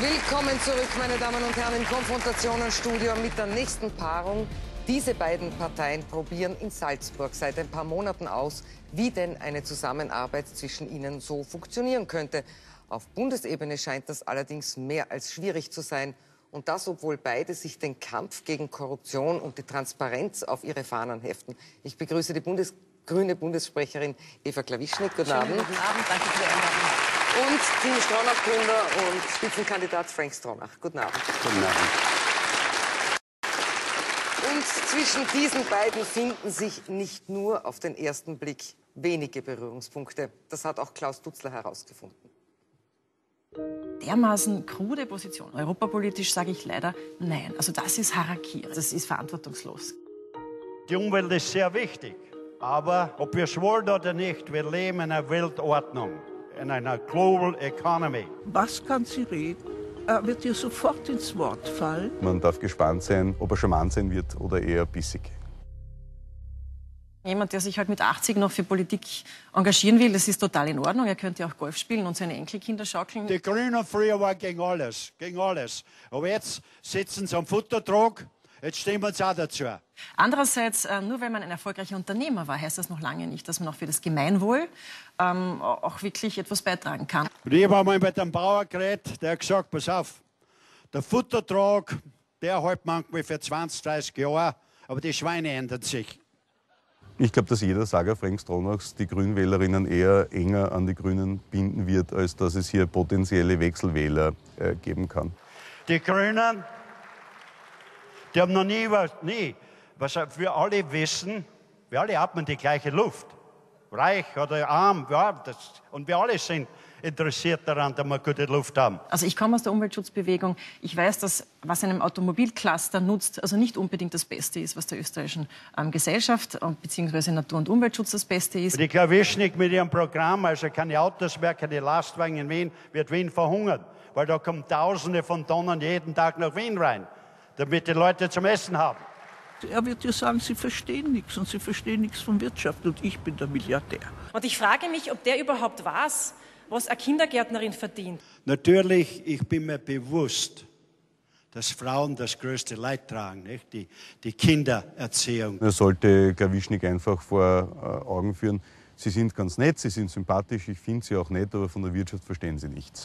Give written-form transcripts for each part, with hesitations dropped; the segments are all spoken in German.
Willkommen zurück, meine Damen und Herren, im Konfrontationen-Studio mit der nächsten Paarung. Diese beiden Parteien probieren in Salzburg seit ein paar Monaten aus, wie denn eine Zusammenarbeit zwischen ihnen so funktionieren könnte. Auf Bundesebene scheint das allerdings mehr als schwierig zu sein. Und das, obwohl beide sich den Kampf gegen Korruption und die Transparenz auf ihre Fahnen heften. Ich begrüße die grüne Bundessprecherin Eva Klawischnik. Guten Abend. Guten Abend, danke für die Einladung. Und Team Stronach-Gründer und Spitzenkandidat Frank Stronach. Guten Abend. Guten Abend. Und zwischen diesen beiden finden sich nicht nur auf den ersten Blick wenige Berührungspunkte. Das hat auch Klaus Dutzler herausgefunden. Dermaßen krude Position. Europapolitisch sage ich leider nein. Also das ist Harakiri. Das ist verantwortungslos. Die Umwelt ist sehr wichtig. Aber ob wir es wollen oder nicht, wir leben in einer Weltordnung, in einer Global Economy. Was kann sie reden? Er wird ihr sofort ins Wort fallen. Man darf gespannt sein, ob er charmant sein wird oder eher bissig. Jemand, der sich halt mit 80 noch für Politik engagieren will, das ist total in Ordnung. Er könnte auch Golf spielen und seine Enkelkinder schaukeln. Die Grünen früher waren gegen alles, gegen alles. Aber jetzt sitzen sie am Futtertrog, jetzt stimmen sie auch dazu. Andererseits, nur weil man ein erfolgreicher Unternehmer war, heißt das noch lange nicht, dass man auch für das Gemeinwohl auch wirklich etwas beitragen kann. Und ich habe mal mit einem Bauer geredet, der hat gesagt, pass auf, der Futtertrog, der hält manchmal für 20, 30 Jahre, aber die Schweine ändern sich. Ich glaube, dass jeder Saga Frank Stronachs die Grünwählerinnen eher enger an die Grünen binden wird, als dass es hier potenzielle Wechselwähler geben kann. Die Grünen, die haben noch nie, was wir alle wissen, wir alle atmen die gleiche Luft. Reich oder arm, ja, und wir alle sind interessiert daran, dass wir gute Luft haben. Also ich komme aus der Umweltschutzbewegung. Ich weiß, dass was einem Automobilcluster nutzt, also nicht unbedingt das Beste ist, was der österreichischen Gesellschaft bzw. Natur- und Umweltschutz das Beste ist. Die Klawischnik mit ihrem Programm, also keine Autos mehr, keine Lastwagen in Wien, wird Wien verhungern. Weil da kommen Tausende von Tonnen jeden Tag nach Wien rein, damit die Leute zum Essen haben. Er wird ihr sagen, sie verstehen nichts und sie verstehen nichts von Wirtschaft und ich bin der Milliardär. Und ich frage mich, ob der überhaupt weiß, was eine Kindergärtnerin verdient. Natürlich, ich bin mir bewusst, dass Frauen das größte Leid tragen, nicht? Die Kindererziehung. Er sollte Klawischnik einfach vor Augen führen. Sie sind ganz nett, sie sind sympathisch, ich finde sie auch nett, aber von der Wirtschaft verstehen sie nichts.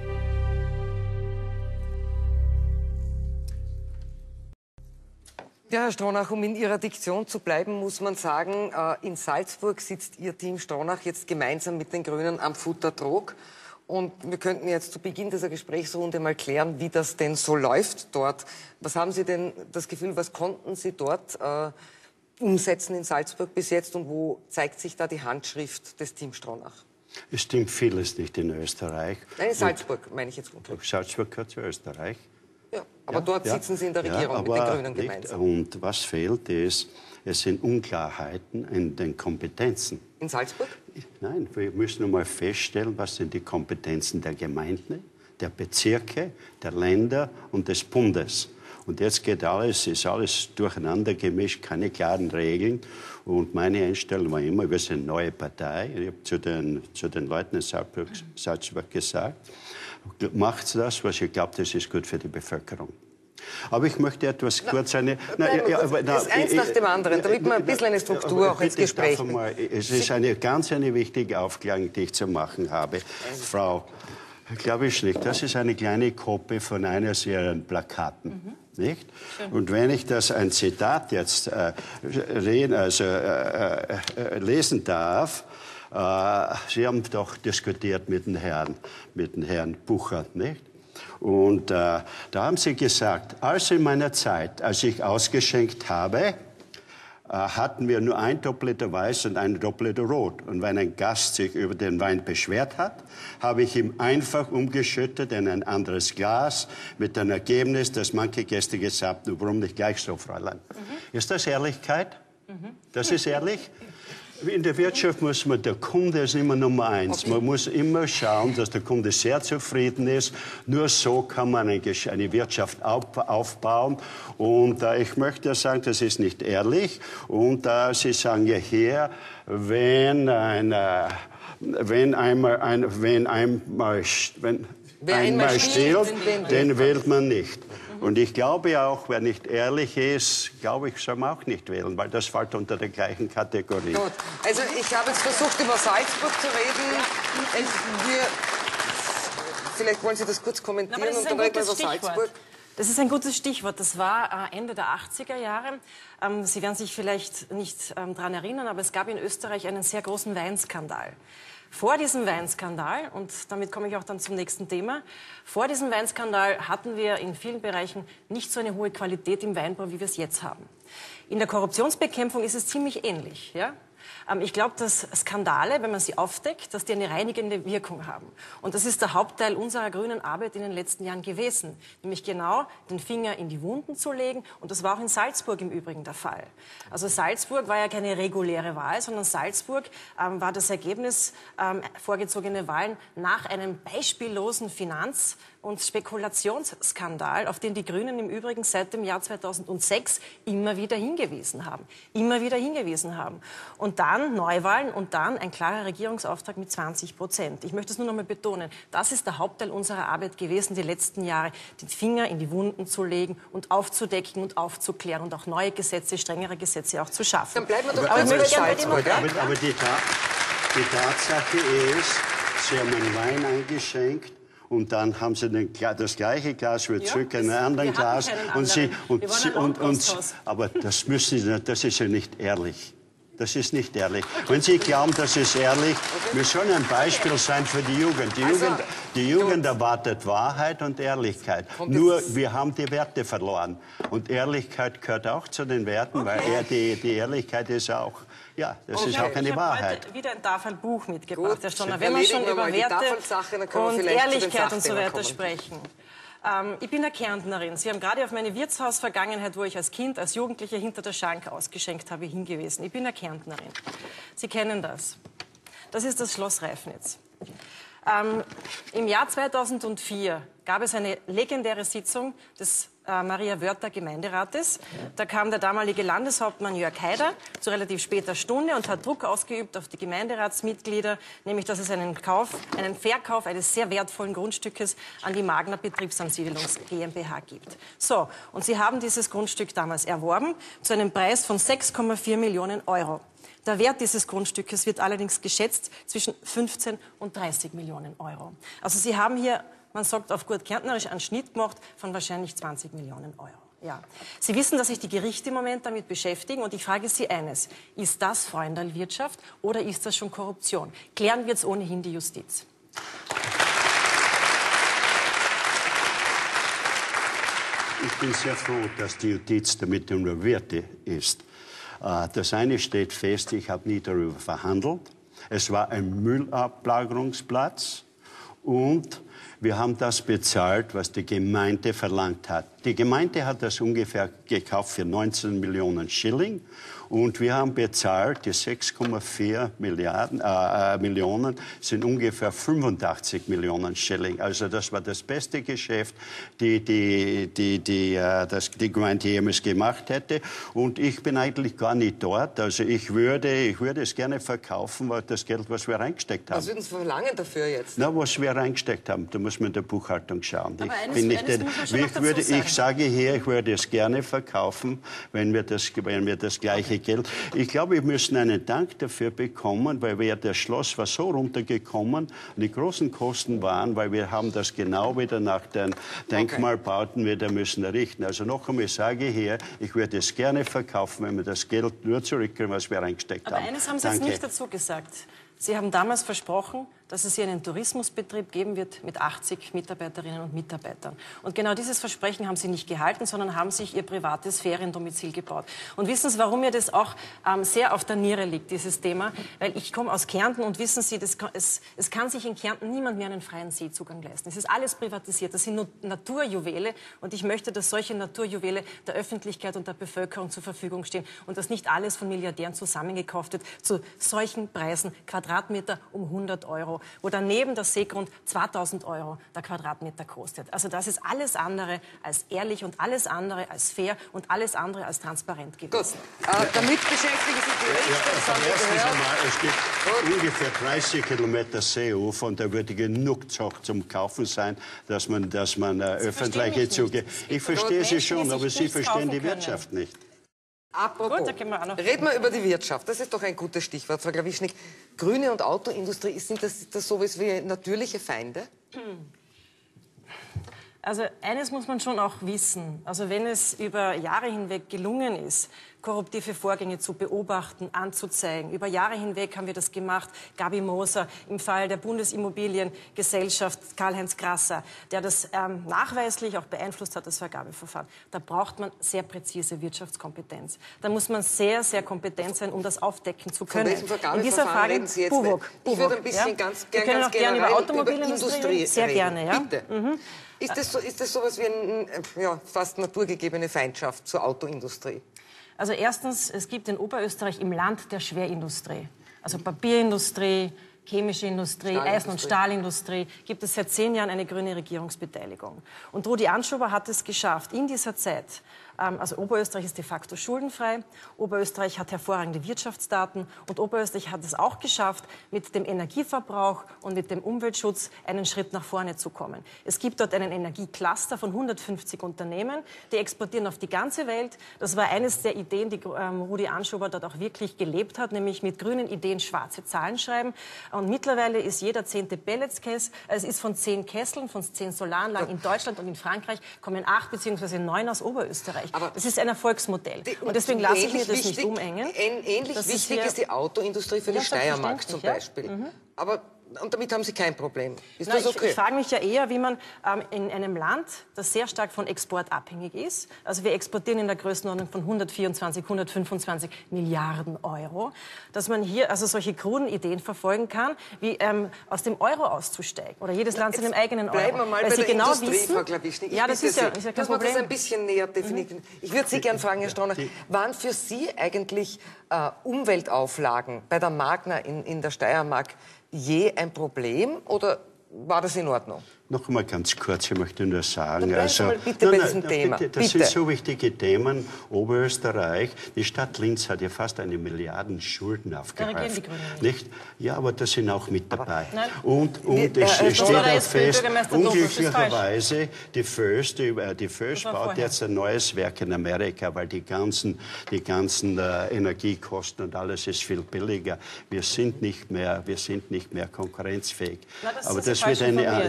Ja, Herr Stronach, um in Ihrer Diktion zu bleiben, muss man sagen, in Salzburg sitzt Ihr Team Stronach jetzt gemeinsam mit den Grünen am Futtertrog. Und wir könnten jetzt zu Beginn dieser Gesprächsrunde mal klären, wie das denn so läuft dort. Was haben Sie denn das Gefühl, was konnten Sie dort umsetzen in Salzburg bis jetzt und wo zeigt sich da die Handschrift des Team Stronach? Es stimmt vieles nicht in Österreich. Nein, in Salzburg meine ich jetzt konkret. Salzburg gehört zu Österreich. Ja, aber dort sitzen Sie in der Regierung mit den Grünen gemeinsam. Und was fehlt ist, es sind Unklarheiten in den Kompetenzen. In Salzburg? Nein, wir müssen einmal feststellen, was sind die Kompetenzen der Gemeinden, der Bezirke, der Länder und des Bundes. Und jetzt ist alles durcheinander gemischt, keine klaren Regeln. Und meine Einstellung war immer, wir sind eine neue Partei. Ich habe zu den Leuten in Salzburg gesagt, macht das, was ihr glaubt, das ist gut für die Bevölkerung. Aber ich möchte etwas kurz eins nach dem anderen, damit wir ein bisschen eine Struktur auch ins Gespräch bringen. Es ist eine wichtige Aufklärung, die ich zu machen habe. Frau Klawischnik, das ist eine kleine Kopie von eines Ihrer Plakaten. Nicht? Und wenn ich das ein Zitat jetzt lesen darf, Sie haben doch diskutiert mit dem Herrn Bucher, nicht? Und da haben Sie gesagt, also in meiner Zeit, als ich ausgeschenkt habe, hatten wir nur ein Doppelliter Weiß und ein Doppelliter Rot. Und wenn ein Gast sich über den Wein beschwert hat, habe ich ihm einfach umgeschüttet in ein anderes Glas mit dem Ergebnis, dass manche Gäste gesagt haben, warum nicht gleich so, Fräulein? Ist das Ehrlichkeit? Das ist ehrlich? In der Wirtschaft muss man, der Kunde ist immer Nummer eins. Man muss immer schauen, dass der Kunde sehr zufrieden ist. Nur so kann man eine Wirtschaft aufbauen. Und ich möchte sagen, das ist nicht ehrlich. Und Sie sagen ja hier, wenn Wer einmal stiehlt, stiehlt, den wählt man nicht. Und ich glaube auch, wer nicht ehrlich ist, glaube ich, soll man auch nicht wählen, weil das fällt unter der gleichen Kategorie. Gut. Also ich habe jetzt versucht, über Salzburg zu reden. Vielleicht wollen Sie das kurz kommentieren und dann reden wir über Salzburg. Das ist ein gutes Stichwort. Das war Ende der 80er Jahre. Sie werden sich vielleicht nicht daran erinnern, aber es gab in Österreich einen sehr großen Weinskandal. Vor diesem Weinskandal, und damit komme ich auch dann zum nächsten Thema, vor diesem Weinskandal hatten wir in vielen Bereichen nicht so eine hohe Qualität im Weinbau, wie wir es jetzt haben. In der Korruptionsbekämpfung ist es ziemlich ähnlich, ja? Ich glaube, dass Skandale, wenn man sie aufdeckt, dass die eine reinigende Wirkung haben. Und das ist der Hauptteil unserer grünen Arbeit in den letzten Jahren gewesen. Nämlich genau den Finger in die Wunden zu legen. Und das war auch in Salzburg im Übrigen der Fall. Also Salzburg war ja keine reguläre Wahl, sondern Salzburg war das Ergebnis vorgezogene Wahlen nach einem beispiellosen Finanz- und Spekulationsskandal, auf den die Grünen im Übrigen seit dem Jahr 2006 immer wieder hingewiesen haben. Immer wieder hingewiesen haben. Und dann Neuwahlen und dann ein klarer Regierungsauftrag mit 20%. Ich möchte es nur noch mal betonen. Das ist der Hauptteil unserer Arbeit gewesen, die letzten Jahre, den Finger in die Wunden zu legen und aufzudecken und aufzuklären und auch neue Gesetze, strengere Gesetze auch zu schaffen. Dann bleiben wir doch Aber kurz bei Salzburg. Aber die Tatsache ist, Sie haben einen Wein eingeschenkt. Und dann haben sie das gleiche Glas wieder zurück in ein anderes Glas. Aber das ist ja nicht ehrlich. Das ist nicht ehrlich. Wenn Sie glauben, das ist ehrlich, wir sollen ein Beispiel sein für die Jugend. Die Jugend erwartet Wahrheit und Ehrlichkeit. Nur, wir haben die Werte verloren. Und Ehrlichkeit gehört auch zu den Werten, weil die Ehrlichkeit ist auch... Ja, das ist auch eine Wahrheit. Ich habe heute wieder ein Tafelbuch mitgebracht, Herr Stonner. Wenn wir schon über Werte und Ehrlichkeit und so weiter sprechen. Ich bin eine Kärntnerin. Sie haben gerade auf meine Wirtshausvergangenheit, wo ich als Kind, als Jugendlicher hinter der Schank ausgeschenkt habe, hingewiesen. Ich bin eine Kärntnerin. Sie kennen das. Das ist das Schloss Reifnitz. Im Jahr 2004 gab es eine legendäre Sitzung des Maria-Wörther-Gemeinderates. Da kam der damalige Landeshauptmann Jörg Haider zu relativ später Stunde und hat Druck ausgeübt auf die Gemeinderatsmitglieder, nämlich dass es einen Verkauf eines sehr wertvollen Grundstückes an die Magna Betriebsansiedlungs GmbH gibt. So, und sie haben dieses Grundstück damals erworben zu einem Preis von 6,4 Millionen Euro. Der Wert dieses Grundstückes wird allerdings geschätzt zwischen 15 und 30 Millionen Euro. Also Sie haben hier, man sagt auf gut kärntnerisch, einen Schnitt gemacht von wahrscheinlich 20 Millionen Euro. Ja. Sie wissen, dass sich die Gerichte im Moment damit beschäftigen und ich frage Sie eines. Ist das Freundalwirtschaft oder ist das schon Korruption? Klären wir jetzt ohnehin die Justiz. Ich bin sehr froh, dass die Justiz damit involviert ist. Das eine steht fest, ich habe nie darüber verhandelt. Es war ein Müllablagerungsplatz und wir haben das bezahlt, was die Gemeinde verlangt hat. Die Gemeinde hat das ungefähr gekauft für 19 Millionen Schilling und wir haben bezahlt, die 6,4 Millionen sind ungefähr 85 Millionen Schilling. Also das war das beste Geschäft, die Gemeinde jemals gemacht hätte. Und ich bin eigentlich gar nicht dort. Also ich würde es gerne verkaufen, weil das Geld, was wir reingesteckt haben. Was würden Sie verlangen dafür jetzt? Na, was wir reingesteckt haben, da muss man in der Buchhaltung schauen. Ich sage hier, ich würde es gerne verkaufen, wenn wir das gleiche Geld. Ich glaube, wir müssen einen Dank dafür bekommen, weil das Schloss war so runtergekommen und die großen Kosten waren, weil wir haben das genau wieder nach den Denkmalbauten wieder müssen errichten. Also noch einmal, ich sage hier, ich würde es gerne verkaufen, wenn wir das Geld nur zurückkriegen, was wir reingesteckt haben. Aber eines haben Sie jetzt nicht dazu gesagt. Sie haben damals versprochen, dass es hier einen Tourismusbetrieb geben wird mit 80 Mitarbeiterinnen und Mitarbeitern. Und genau dieses Versprechen haben Sie nicht gehalten, sondern haben sich Ihr privates Feriendomizil gebaut. Und wissen Sie, warum mir das auch sehr auf der Niere liegt, dieses Thema? Weil ich komme aus Kärnten und wissen Sie, es kann sich in Kärnten niemand mehr einen freien Seezugang leisten. Es ist alles privatisiert. Das sind Naturjuwele und ich möchte, dass solche Naturjuwele der Öffentlichkeit und der Bevölkerung zur Verfügung stehen und dass nicht alles von Milliardären zusammengekauft wird zu solchen Preisen, Quadratmeter um 100 Euro. wo daneben der Seegrund 2.000 € der Quadratmeter kostet. Also das ist alles andere als ehrlich und alles andere als fair und alles andere als transparent gewesen. Gut, damit beschäftigen sich die Richter, das haben wir gehört. Es gibt ungefähr 30 Kilometer Seehof und da würde genug Zock zum Kaufen sein, dass man öffentliche Züge... Ich verstehe Sie schon, aber Sie verstehen die Wirtschaft nicht. Apropos, Gut, da können wir auch noch reden wir über die Wirtschaft. Das ist doch ein gutes Stichwort, Frau Glawischnik. Grüne und Autoindustrie, sind das sowas wie natürliche Feinde? Also eines muss man schon auch wissen. Also wenn es über Jahre hinweg gelungen ist, korruptive Vorgänge zu beobachten, anzuzeigen. Über Jahre hinweg haben wir das gemacht. Gabi Moser im Fall der Bundesimmobiliengesellschaft Karl-Heinz Grasser, der das nachweislich auch beeinflusst hat, das Vergabeverfahren. Da braucht man sehr präzise Wirtschaftskompetenz. Da muss man sehr, sehr kompetent sein, um das aufdecken zu können. Von welchem Vergabeverfahren in dieser Frage reden Sie jetzt? Buwog. Ich würde ein bisschen Wir können auch gerne über Automobilindustrie sehr reden. gerne. Ja? Bitte. Ist das sowas wie eine fast naturgegebene Feindschaft zur Autoindustrie? Also erstens, es gibt in Oberösterreich im Land der Schwerindustrie, also Papierindustrie, chemische Industrie, Eisen- und Stahlindustrie, gibt es seit 10 Jahren eine grüne Regierungsbeteiligung. Und Rudi Anschober hat es geschafft, in dieser Zeit, also Oberösterreich ist de facto schuldenfrei, Oberösterreich hat hervorragende Wirtschaftsdaten und Oberösterreich hat es auch geschafft, mit dem Energieverbrauch und mit dem Umweltschutz einen Schritt nach vorne zu kommen. Es gibt dort einen Energiecluster von 150 Unternehmen, die exportieren auf die ganze Welt. Das war eines der Ideen, die Rudi Anschober dort auch wirklich gelebt hat, nämlich mit grünen Ideen schwarze Zahlen schreiben. Und mittlerweile ist jeder 10. Pelletskess, es ist von 10 Kesseln, von 10 Solaranlagen in Deutschland und in Frankreich, kommen 8 bzw. 9 aus Oberösterreich. Aber das ist ein Erfolgsmodell. Und deswegen lasse ich mir das nicht umengen. Ähnlich wichtig ist die Autoindustrie für die Steiermark zum Beispiel. Aber und damit haben Sie kein Problem. Ist das okay? Ich frage mich ja eher, wie man in einem Land, das sehr stark von Export abhängig ist, also wir exportieren in der Größenordnung von 124, 125 Milliarden €, dass man hier also solche kruden Ideen verfolgen kann, wie aus dem Euro auszusteigen oder jedes Land seinem eigenen Euro. Bleiben wir mal bei der Industrie, Frau Glawischnik. Ja, das ist ja kein dass man Problem. das ein bisschen näher definieren. Ich würde Sie gerne fragen, Herr Stronach, waren für Sie eigentlich Umweltauflagen bei der Magna in der Steiermark je ein Problem oder war das in Ordnung? Noch einmal ganz kurz, ich möchte nur sagen, bitte bei diesem Thema. Das sind so wichtige Themen. Oberösterreich, die Stadt Linz hat ja fast 1 Milliarde Schulden aufgehäuft. Nicht? Ja, aber das sind auch mit dabei. Und es steht auch fest, unglücklicherweise, die First baut jetzt ein neues Werk in Amerika, weil die ganzen Energiekosten und alles ist viel billiger. Wir sind nicht mehr konkurrenzfähig. Aber das wird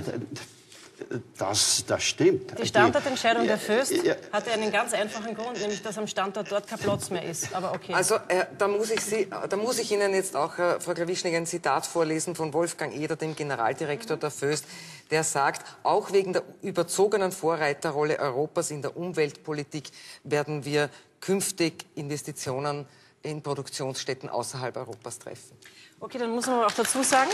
Das stimmt. Die Standortentscheidung der Föst hatte einen ganz einfachen Grund, nämlich dass am Standort dort kein Platz mehr ist. Aber okay. Also da muss ich Ihnen jetzt auch, Frau Glawischnik, ein Zitat vorlesen von Wolfgang Eder, dem Generaldirektor der Föst, der sagt, auch wegen der überzogenen Vorreiterrolle Europas in der Umweltpolitik werden wir künftig Investitionen in Produktionsstätten außerhalb Europas treffen. Okay, dann muss man auch dazu sagen...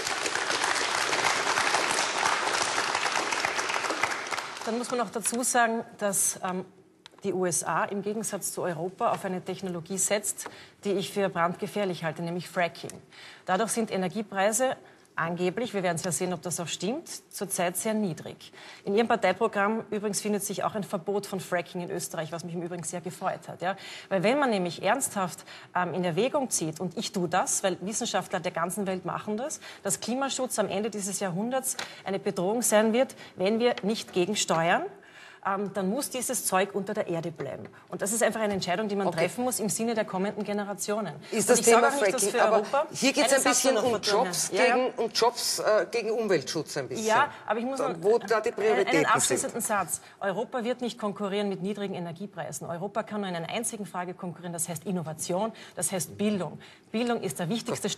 Dann muss man auch dazu sagen, dass die USA im Gegensatz zu Europa auf eine Technologie setzt, die ich für brandgefährlich halte, nämlich Fracking. Dadurch sind Energiepreise angeblich, wir werden es ja sehen, ob das auch stimmt, zurzeit sehr niedrig. In Ihrem Parteiprogramm übrigens findet sich auch ein Verbot von Fracking in Österreich, was mich im Übrigen sehr gefreut hat. Ja? Weil wenn man nämlich ernsthaft in Erwägung zieht, und ich tue das, weil Wissenschaftler der ganzen Welt machen das, dass Klimaschutz am Ende dieses Jahrhunderts eine Bedrohung sein wird, wenn wir nicht gegensteuern, dann muss dieses Zeug unter der Erde bleiben. Und das ist einfach eine Entscheidung, die man treffen muss im Sinne der kommenden Generationen. Ist das Thema Fracking, aber Europa, hier geht es ein bisschen um Jobs gegen Umweltschutz ein bisschen. Ja, aber ich muss wo da die Prioritäten einen abschließenden Satz. Europa wird nicht konkurrieren mit niedrigen Energiepreisen. Europa kann nur in einer einzigen Frage konkurrieren, das heißt Innovation, das heißt Bildung. Bildung ist der wichtigste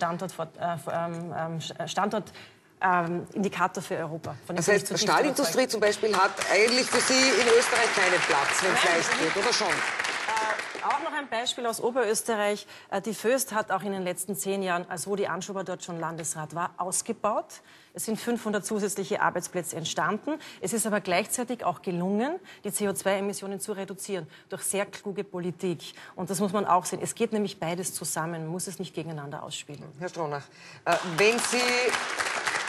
Indikator für Europa. Das heißt, Stahlindustrie zum Beispiel hat eigentlich für Sie in Österreich keinen Platz, wenn es leicht wird, oder schon? Auch noch ein Beispiel aus Oberösterreich. Die Föst hat auch in den letzten 10 Jahren, als Rudi Anschober dort schon Landesrat war, ausgebaut. Es sind 500 zusätzliche Arbeitsplätze entstanden. Es ist aber gleichzeitig auch gelungen, die CO2-Emissionen zu reduzieren durch sehr kluge Politik. Und das muss man auch sehen. Es geht nämlich beides zusammen. Man muss es nicht gegeneinander ausspielen. Herr Stronach, wenn Sie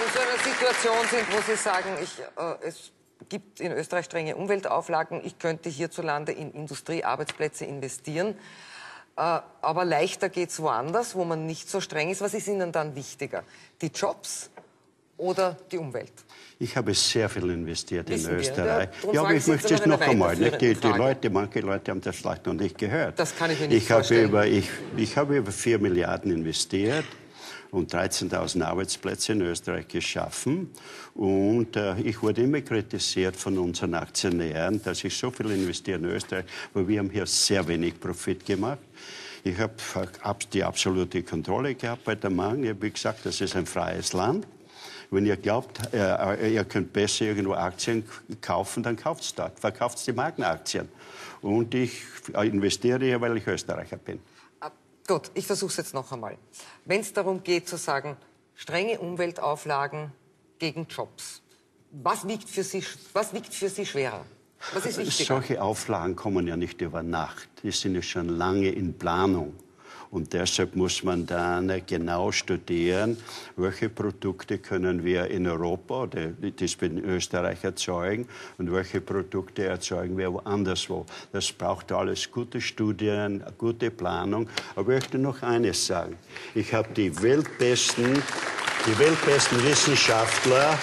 in so einer Situation sind, wo Sie sagen, es gibt in Österreich strenge Umweltauflagen, ich könnte hierzulande in Industriearbeitsplätze investieren, aber leichter geht es woanders, wo man nicht so streng ist. Was ist Ihnen dann wichtiger? Die Jobs oder die Umwelt? Ich habe sehr viel investiert in Wissen Österreich. wir. Ja, aber ich möchte es noch einmal. Die Manche Leute haben das vielleicht noch nicht gehört. Das kann ich mir nicht vorstellen. Ich habe über 4 Milliarden investiert und 13.000 Arbeitsplätze in Österreich geschaffen. Und ich wurde immer kritisiert von unseren Aktionären, dass ich so viel investiere in Österreich, weil wir haben hier sehr wenig Profit gemacht. Ich habe die absolute Kontrolle gehabt bei der Bank. Ich habe gesagt, das ist ein freies Land. Wenn ihr glaubt, ihr könnt besser irgendwo Aktien kaufen, dann kauft es dort. Verkauft die Markenaktien. Und ich investiere hier, weil ich Österreicher bin. Gut, ich versuche es jetzt noch einmal. Wenn es darum geht zu sagen, strenge Umweltauflagen gegen Jobs, was wiegt für Sie schwerer? Was ist wichtiger? Solche Auflagen kommen ja nicht über Nacht. Die sind ja schon lange in Planung. Und deshalb muss man dann genau studieren, welche Produkte können wir in Europa oder das in Österreich erzeugen und welche Produkte erzeugen wir woanderswo. Das braucht alles gute Studien, gute Planung. Aber ich möchte noch eines sagen. Ich habe die weltbesten Wissenschaftler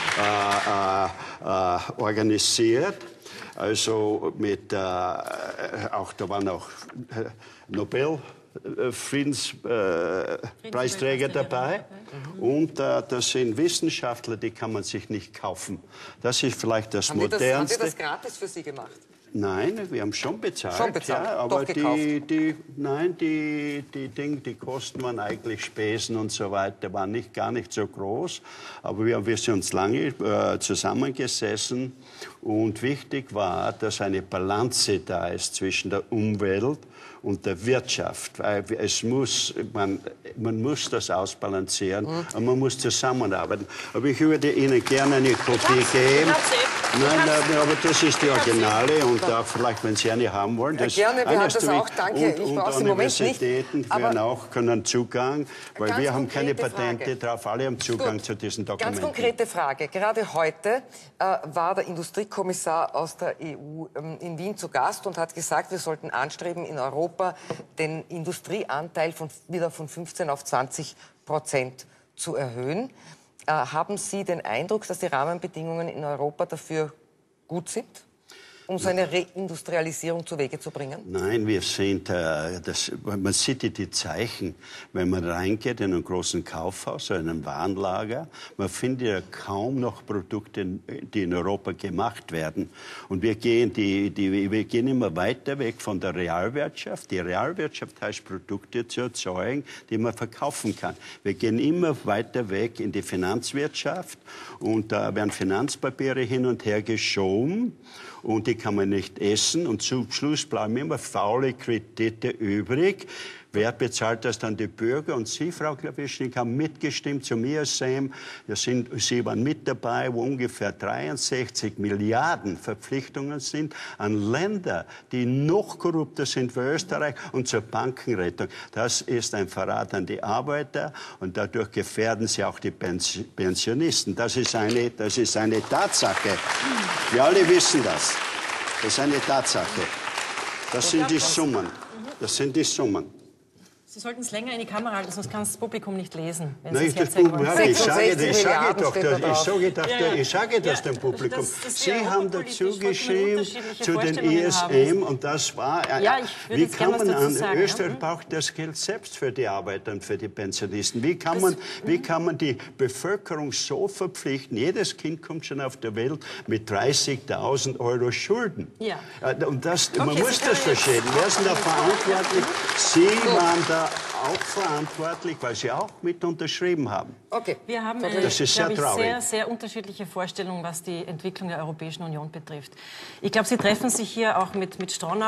organisiert. Also auch da waren auch Friedenspreisträger dabei. Und das sind Wissenschaftler, die kann man sich nicht kaufen. Das ist vielleicht das Modernste. Haben die das gratis für Sie gemacht? Nein, wir haben schon bezahlt. Schon bezahlt, ja, aber doch gekauft. die Dinge, die Kosten waren eigentlich Spesen und so weiter, waren gar nicht so groß. Aber wir sind uns lange zusammengesessen und wichtig war, dass eine Balance da ist zwischen der Umwelt und der Wirtschaft. Weil man muss das ausbalancieren und man muss zusammenarbeiten. Aber ich würde Ihnen gerne eine Kopie geben. Nein, aber das ist die Originale und vielleicht, wenn Sie eine haben wollen. Das gerne, wir haben das auch, danke. Ich brauche es im Moment nicht. Universitäten können Zugang, weil wir haben keine Patente drauf, alle haben Zugang zu diesen Dokumenten. Ganz konkrete Frage. Gerade heute war der Industriekommissar aus der EU in Wien zu Gast und hat gesagt, wir sollten anstreben, in Europa den Industrieanteil wieder von 15 auf 20% zu erhöhen. Haben Sie den Eindruck, dass die Rahmenbedingungen in Europa dafür gut sind, um so eine Reindustrialisierung zu Wege zu bringen? Nein, wir sehen, man sieht die Zeichen, wenn man reingeht in einen großen Kaufhaus oder in ein Warenlager. Man findet ja kaum noch Produkte, die in Europa gemacht werden. Und wir gehen immer weiter weg von der Realwirtschaft. Die Realwirtschaft heißt, Produkte zu erzeugen, die man verkaufen kann. Wir gehen immer weiter weg in die Finanzwirtschaft und da werden Finanzpapiere hin und her geschoben. Und die kann man nicht essen. Und zum Schluss bleiben immer faule Kredite übrig. Wer bezahlt das dann? Die Bürger? Und Sie, Frau Klawischnik, haben mitgestimmt zum ISM. Sie waren mit dabei, wo ungefähr 63 Milliarden Verpflichtungen sind an Länder, die noch korrupter sind für Österreich und zur Bankenrettung. Das ist ein Verrat an die Arbeiter und dadurch gefährden Sie auch die Pensionisten. Das ist eine Tatsache. Wir alle wissen das. Das ist eine Tatsache. Das sind die Summen. Das sind die Summen. Sie sollten es länger in die Kamera halten, sonst kann das Publikum nicht lesen. Nein, ich sage das dem Publikum. Sie haben dazu geschrieben zu den ISM und das war... wie kann man an Österreich braucht das Geld selbst für die Arbeiter und für die Pensionisten? Wie kann man die Bevölkerung so verpflichten? Jedes Kind kommt schon auf der Welt mit 30.000 Euro Schulden. Ja. Und man muss das verstehen. Wer ist denn da verantwortlich? Sie waren da auch verantwortlich, weil Sie auch mit unterschrieben haben. Okay. Wir haben das ist sehr traurig. Sehr, sehr unterschiedliche Vorstellungen, was die Entwicklung der Europäischen Union betrifft. Ich glaube, Sie treffen sich hier auch mit Stronach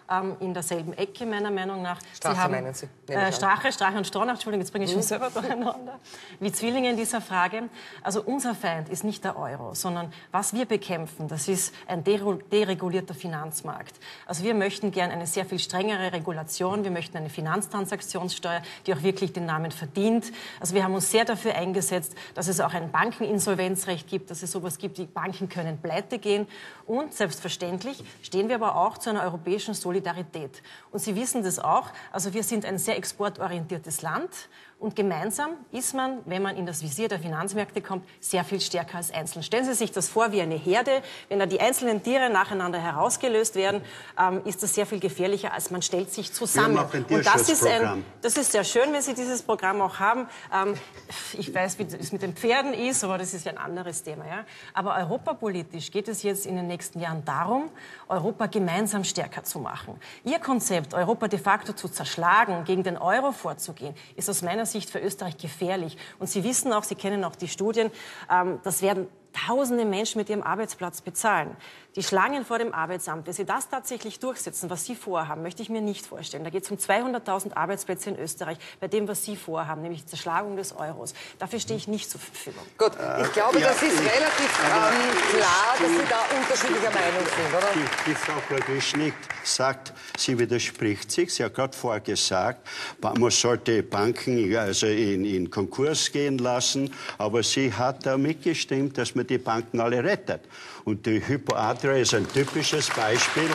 in derselben Ecke, meiner Meinung nach. Strache meinen Sie? Strache und Stronach, Entschuldigung, jetzt bringe ich schon selber durcheinander. Wie Zwillinge in dieser Frage. Also unser Feind ist nicht der Euro, sondern was wir bekämpfen, das ist ein deregulierter Finanzmarkt. Also wir möchten gern eine sehr viel strengere Regulation, wir möchten eine Finanztransaktionssteuer, die auch wirklich den Namen verdient. Also wir haben uns sehr dafür eingesetzt, dass es auch ein Bankeninsolvenzrecht gibt, dass es sowas gibt, die Banken können pleite gehen. Und selbstverständlich stehen wir aber auch zu einer europäischen Solidarität. Und Sie wissen das auch, also wir sind ein sehr exportorientiertes Land. Und gemeinsam ist man, wenn man in das Visier der Finanzmärkte kommt, sehr viel stärker als einzeln. Stellen Sie sich das vor wie eine Herde. Wenn da die einzelnen Tiere nacheinander herausgelöst werden, ist das sehr viel gefährlicher, als man stellt sich zusammen. Und das ist sehr schön, wenn Sie dieses Programm auch haben. Ich weiß, wie es mit den Pferden ist, aber das ist ja ein anderes Thema. Ja? Aber europapolitisch geht es jetzt in den nächsten Jahren darum, Europa gemeinsam stärker zu machen. Ihr Konzept, Europa de facto zu zerschlagen, gegen den Euro vorzugehen, ist aus meiner Sicht für Österreich gefährlich. Und Sie wissen auch, Sie kennen auch die Studien, das werden Tausende Menschen mit ihrem Arbeitsplatz bezahlen. Die Schlangen vor dem Arbeitsamt, wenn Sie das tatsächlich durchsetzen, was Sie vorhaben, möchte ich mir nicht vorstellen. Da geht es um 200.000 Arbeitsplätze in Österreich, bei dem, was Sie vorhaben, nämlich die Zerschlagung des Euros. Dafür stehe ich nicht zur Verfügung. Gut, ich glaube, das ist relativ klar, dass Sie da unterschiedlicher Meinung sind, oder? Die Frau Klawischnik sagt, sie widerspricht sich. Sie hat gerade vorher gesagt, man sollte Banken also in Konkurs gehen lassen. Aber sie hat da mitgestimmt, dass man die Banken alle rettet. Und die Hypo Adria ist ein typisches Beispiel,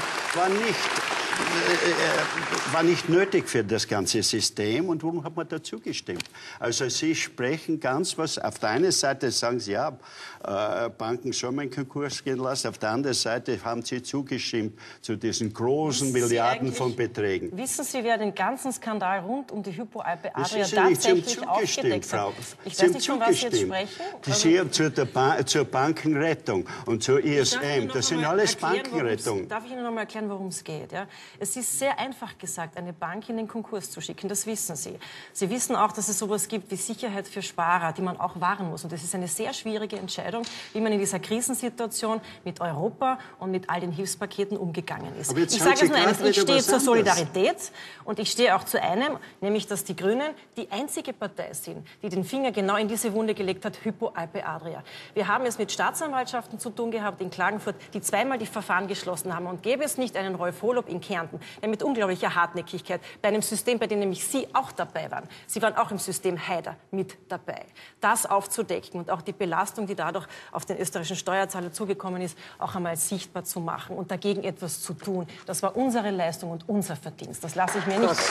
war nicht nötig für das ganze System. Und warum hat man dazu gestimmt? Also Sie sprechen ganz was. Auf der einen Seite sagen Sie, ja, Banken soll man in Konkurs gehen lassen. Auf der anderen Seite haben Sie zugestimmt zu diesen großen Milliarden von Beträgen. Wissen Sie, wer den ganzen Skandal rund um die Hypo Adria tatsächlich aufgedeckt hat? Ich weiß nicht, von was Sie jetzt sprechen. Sie haben zur Bankenrettung und zur ISM. Das sind alles Bankenrettungen. Darf ich Ihnen noch mal erklären, worum es geht? Ja? Es ist sehr einfach gesagt, eine Bank in den Konkurs zu schicken, das wissen Sie. Sie wissen auch, dass es sowas gibt wie Sicherheit für Sparer, die man auch wahren muss. Und das ist eine sehr schwierige Entscheidung, wie man in dieser Krisensituation mit Europa und mit all den Hilfspaketen umgegangen ist. Ich sage es nur eines, ich stehe zur Solidarität und ich stehe auch zu einem, nämlich, dass die Grünen die einzige Partei sind, die den Finger genau in diese Wunde gelegt hat, Hypo Adria. Wir haben es mit Staatsanwaltschaften zu tun gehabt in Klagenfurt, die zweimal die Verfahren geschlossen haben. Und gäbe es nicht einen Rolf Holub in Kärnten, der mit unglaublicher Hartnäckigkeit bei einem System, bei dem nämlich Sie auch dabei waren, Sie waren auch im System Haider mit dabei, das aufzudecken und auch die Belastung, die dadurch auf den österreichischen Steuerzahler zugekommen ist, auch einmal sichtbar zu machen und dagegen etwas zu tun. Das war unsere Leistung und unser Verdienst. Das lasse ich mir nicht.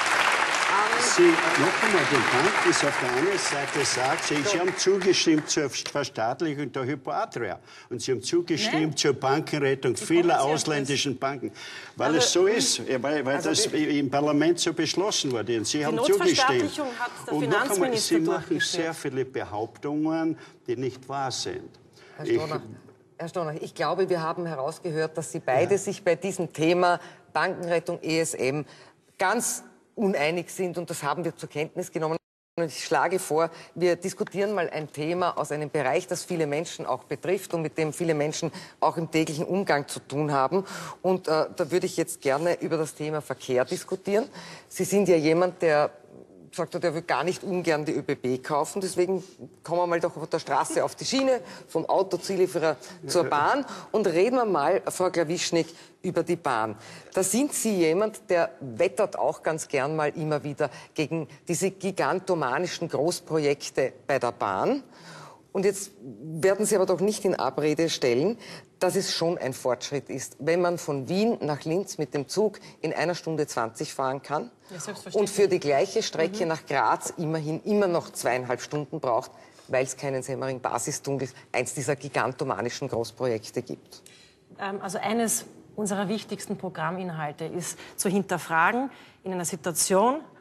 Sie, noch einmal, den Bank ist auf der einen Seite sagt, Sie haben zugestimmt zur Verstaatlichung der Hypo Adria und Sie haben zugestimmt zur Bankenrettung vieler ausländischen Banken, weil es so ist, weil das im Parlament so beschlossen wurde und Sie haben zugestimmt. Hat der und noch einmal, Sie machen durchgeführt. sehr viele Behauptungen, die nicht wahr sind. Herr Stronach, ich glaube, wir haben herausgehört, dass Sie beide sich bei diesem Thema Bankenrettung, ESM ganz uneinig sind, und das haben wir zur Kenntnis genommen. Und ich schlage vor, wir diskutieren mal ein Thema aus einem Bereich, das viele Menschen auch betrifft und mit dem viele Menschen auch im täglichen Umgang zu tun haben. Und da würde ich jetzt gerne über das Thema Verkehr diskutieren. Sie sind ja jemand, der sagt, er will gar nicht ungern die ÖBB kaufen. Deswegen kommen wir mal doch von der Straße auf die Schiene, vom Autozulieferer zur Bahn. Und reden wir mal, Frau Klawischnik, über die Bahn. Da sind Sie jemand, der wettert auch ganz gern mal immer wieder gegen diese gigantomanischen Großprojekte bei der Bahn. Und jetzt werden Sie aber doch nicht in Abrede stellen, dass es schon ein Fortschritt ist, wenn man von Wien nach Linz mit dem Zug in 1 Stunde 20 fahren kann und für die gleiche Strecke nach Graz immerhin immer noch 2,5 Stunden braucht, weil es keinen Semmering-Basistunnel, eins dieser gigantomanischen Großprojekte gibt. Also eines unserer wichtigsten Programminhalte ist zu hinterfragen in einer Situation,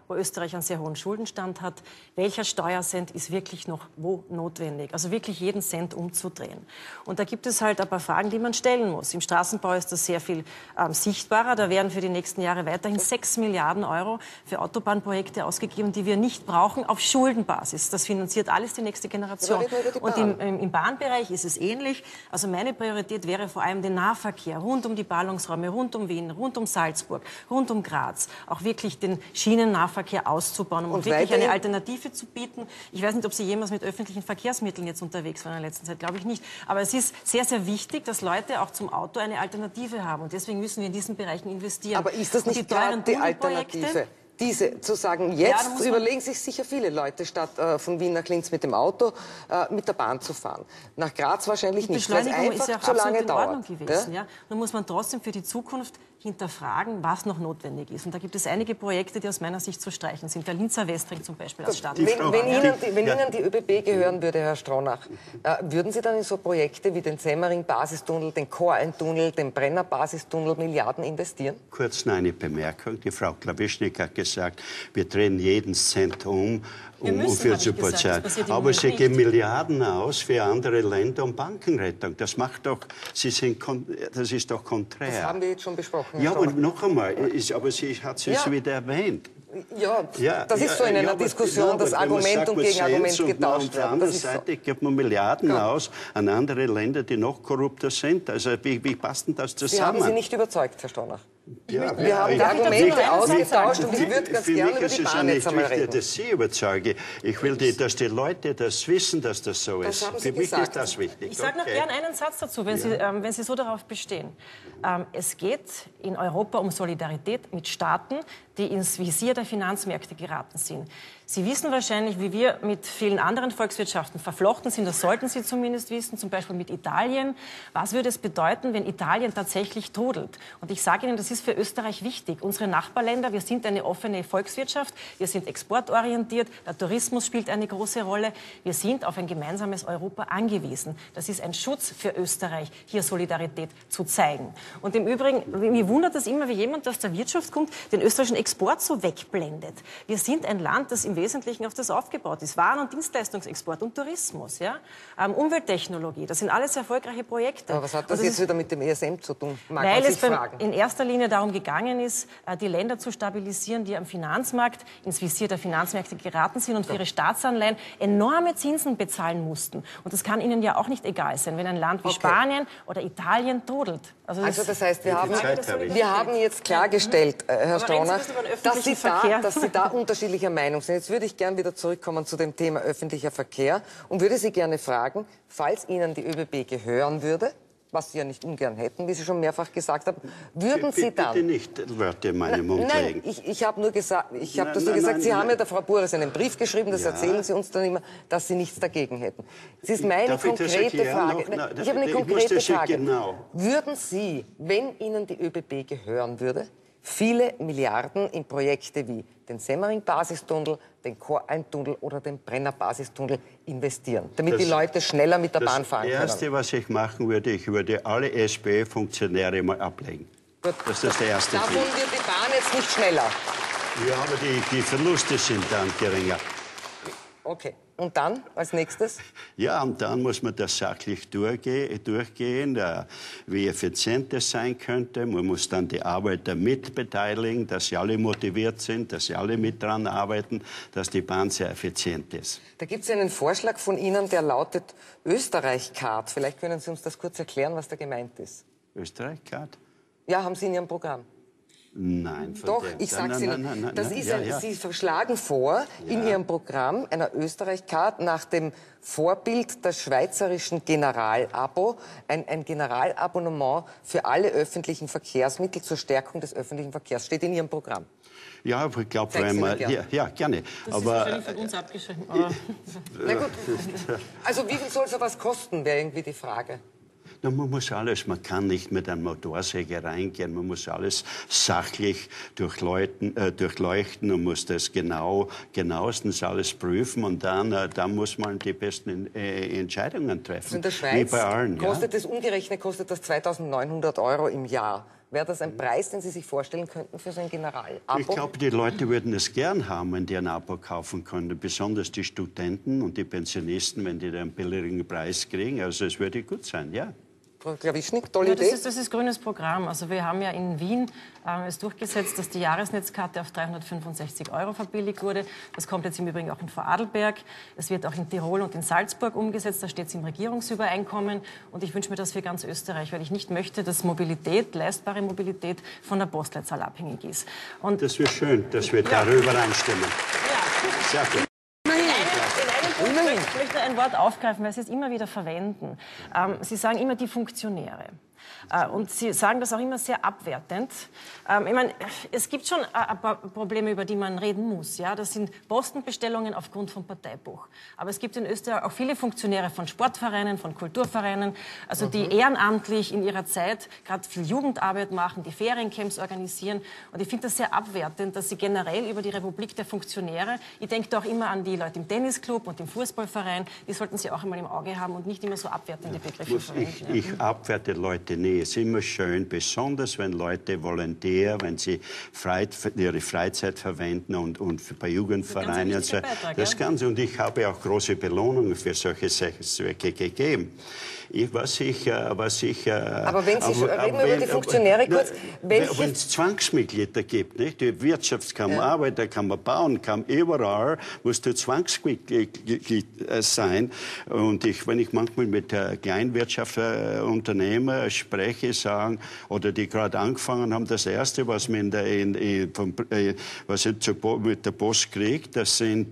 wo Österreich einen sehr hohen Schuldenstand hat, welcher Steuercent ist wirklich noch wo notwendig? Also wirklich jeden Cent umzudrehen. Und da gibt es halt ein paar Fragen, die man stellen muss. Im Straßenbau ist das sehr viel sichtbarer. Da werden für die nächsten Jahre weiterhin 6 Milliarden Euro für Autobahnprojekte ausgegeben, die wir nicht brauchen, auf Schuldenbasis. Das finanziert alles die nächste Generation. Und im Bahnbereich ist es ähnlich. Also meine Priorität wäre vor allem den Nahverkehr rund um die Ballungsräume, rund um Wien, rund um Salzburg, rund um Graz, auch wirklich den Schienennahverkehr auszubauen, um wirklich eine Alternative zu bieten. Ich weiß nicht, ob Sie jemals mit öffentlichen Verkehrsmitteln jetzt unterwegs waren in der letzten Zeit, glaube ich nicht. Aber es ist sehr, sehr wichtig, dass Leute auch zum Auto eine Alternative haben. Und deswegen müssen wir in diesen Bereichen investieren. Aber ist das nicht gerade die Alternative? Diese zu sagen, jetzt überlegen sich sicher viele Leute, statt von Wien nach Linz mit dem Auto, mit der Bahn zu fahren. Nach Graz wahrscheinlich nicht, weil es einfach zu lange dauert. Gewesen, ja? Nun muss man trotzdem für die Zukunft hinterfragen, was noch notwendig ist. Und da gibt es einige Projekte, die aus meiner Sicht zu streichen sind. Der Linzer Westring zum Beispiel als Stadt. Wenn Ihnen die ÖBB gehören würde, Herr Stronach, würden Sie dann in so Projekte wie den Semmering-Basistunnel, den Chor-Tunnel, den Brenner-Basistunnel Milliarden investieren? Kurz noch eine Bemerkung. Die Frau Klawischnik hat gesagt, wir drehen jeden Cent um für Support. Aber Sie geben Milliarden aus für andere Länder um Bankenrettung. Das macht doch, das ist doch konträr. Das haben wir jetzt schon besprochen. Ja, und noch einmal, aber sie hat es wieder erwähnt. Ja, das ist so in einer Diskussion, dass Argument und Gegenargument getauscht werden. Auf der anderen Seite gibt man Milliarden aus an andere Länder, die noch korrupter sind. Also wie passt denn das zusammen? Sie haben Sie nicht überzeugt, Herr Stronach. Ja, wir haben die Argumente ausgetauscht und ich würde ganz gerne über die Bahn jetzt einmal reden. Dass Sie überzeuge. Ich will, dass die Leute das wissen, dass das so ist. Für mich ist das wichtig. Ich sage noch gerne einen Satz dazu, wenn Sie so darauf bestehen. Es geht in Europa um Solidarität mit Staaten, die ins Visier der Finanzmärkte geraten sind. Sie wissen wahrscheinlich, wie wir mit vielen anderen Volkswirtschaften verflochten sind, das sollten Sie zumindest wissen, zum Beispiel mit Italien. Was würde es bedeuten, wenn Italien tatsächlich todelt? Und ich sage Ihnen, das ist für Österreich wichtig. Unsere Nachbarländer, wir sind eine offene Volkswirtschaft, wir sind exportorientiert, der Tourismus spielt eine große Rolle. Wir sind auf ein gemeinsames Europa angewiesen. Das ist ein Schutz für Österreich, hier Solidarität zu zeigen. Und im Übrigen, mich wundert es immer, wie jemand, der aus der Wirtschaft kommt, den österreichischen Export so wegblendet. Wir sind ein Land, das im Wesentlichen auf das aufgebaut ist. Waren- und Dienstleistungsexport und Tourismus, ja? Umwelttechnologie, das sind alles erfolgreiche Projekte. Aber was hat das jetzt wieder mit dem ESM zu tun? Weil es in erster Linie darum gegangen ist, die Länder zu stabilisieren, die am Finanzmarkt ins Visier der Finanzmärkte geraten sind und für ihre Staatsanleihen enorme Zinsen bezahlen mussten. Und das kann Ihnen ja auch nicht egal sein, wenn ein Land wie Spanien oder Italien todelt. Also das heißt, wir haben jetzt klargestellt, Herr Stronach, dass Sie da unterschiedlicher Meinung sind. Jetzt würde ich gern wieder zurückkommen zu dem Thema öffentlicher Verkehr und würde Sie gerne fragen, falls Ihnen die ÖBB gehören würde, was Sie ja nicht ungern hätten, wie Sie schon mehrfach gesagt haben, würden Sie dann... Bitte nicht Wörter in meinen Mund legen. Nein, ich habe nur gesagt, Sie haben ja der Frau Burres einen Brief geschrieben, das erzählen Sie uns dann immer, dass Sie nichts dagegen hätten. Das ist meine konkrete Frage. Ich habe eine konkrete Frage. Würden Sie, wenn Ihnen die ÖBB gehören würde, viele Milliarden in Projekte wie den Semmering-Basistunnel, den Chor-Tunnel oder den Brenner-Basistunnel investieren, damit die Leute schneller mit der Bahn fahren können? Das Erste, was ich machen würde, ich würde alle SPÖ-Funktionäre mal ablegen. Gut. Das ist der erste Davon Schritt. wird die Bahn jetzt nicht schneller. Ja, aber die Verluste sind dann geringer. Okay. Und dann als nächstes? Ja, und dann muss man das sachlich durchgehen, wie effizient es sein könnte. Man muss dann die Arbeiter mitbeteiligen, dass sie alle motiviert sind, dass sie alle mit dran arbeiten, dass die Bahn sehr effizient ist. Da gibt es einen Vorschlag von Ihnen, der lautet Österreich-Card. Vielleicht können Sie uns das kurz erklären, was da gemeint ist. Österreich-Card? Ja, haben Sie in Ihrem Programm. Nein. Doch, ich sage es Ihnen. Sie schlagen vor, in Ihrem Programm einer Österreich-Card nach dem Vorbild des schweizerischen Generalabo, ein Generalabonnement für alle öffentlichen Verkehrsmittel zur Stärkung des öffentlichen Verkehrs. Steht in Ihrem Programm. Ja, aber ich glaube, wenn man... Ja, gerne. Das ist wahrscheinlich von uns abgeschrieben. Na gut. Also wie viel soll sowas kosten, wäre irgendwie die Frage. Na, man kann nicht mit einem Motorsäge reingehen, man muss alles sachlich durchleuchten und muss das genauestens alles prüfen und dann muss man die besten Entscheidungen treffen. Also in der Schweiz wie bei allen, kostet das umgerechnet 2.900 € im Jahr. Wäre das ein Preis, den Sie sich vorstellen könnten für so ein General-Abo? Ich glaube, die Leute würden es gern haben, wenn die ein Abo kaufen können. Besonders die Studenten und die Pensionisten, wenn die einen billigen Preis kriegen. Also es würde gut sein, ja. Frau Klawischnik, tolle Ja, Idee. das ist grünes Programm. Also wir haben ja in Wien es durchgesetzt, dass die Jahresnetzkarte auf 365 € verbilligt wurde. Das kommt jetzt im Übrigen auch in Vorarlberg. Es wird auch in Tirol und in Salzburg umgesetzt. Da steht es im Regierungsübereinkommen. Und ich wünsche mir das für ganz Österreich, weil ich nicht möchte, dass Mobilität, leistbare Mobilität von der Postleitzahl abhängig ist. Und Das wäre schön, dass wir darüber einstimmen. Sehr gut. Ich möchte ein Wort aufgreifen, weil Sie es immer wieder verwenden. Sie sagen immer die Funktionäre. Und Sie sagen das auch immer sehr abwertend. Ich meine, es gibt schon ein paar Probleme, über die man reden muss. Ja? Das sind Postenbestellungen aufgrund von Parteibuch. Aber es gibt in Österreich auch viele Funktionäre von Sportvereinen, von Kulturvereinen, also die ehrenamtlich in ihrer Zeit gerade viel Jugendarbeit machen, die Feriencamps organisieren. Und ich finde das sehr abwertend, dass Sie generell über die Republik der Funktionäre, ich denke da auch immer an die Leute im Tennisclub und im Fußballverein, die sollten Sie auch einmal im Auge haben und nicht immer so abwertende Begriffe verwenden. Ich abwerte Leute nie. Es ist immer schön, besonders wenn Leute Volontär, wenn sie ihre Freizeit verwenden und bei Jugendvereinen und so. Das Ganze. Und ich habe auch große Belohnungen für solche Zwecke gegeben. Aber wenn Sie reden wir über die Funktionäre kurz. Wenn es Zwangsmitglieder gibt, nicht? Die Wirtschaftskammer, Arbeiterkammer, Bauernkammer, überall musst du Zwangsmitglied sein. Und wenn ich manchmal mit Kleinwirtschaftsunternehmer spreche, sagen, oder die gerade angefangen haben, das Erste, was man was ich mit der Post kriegt, das sind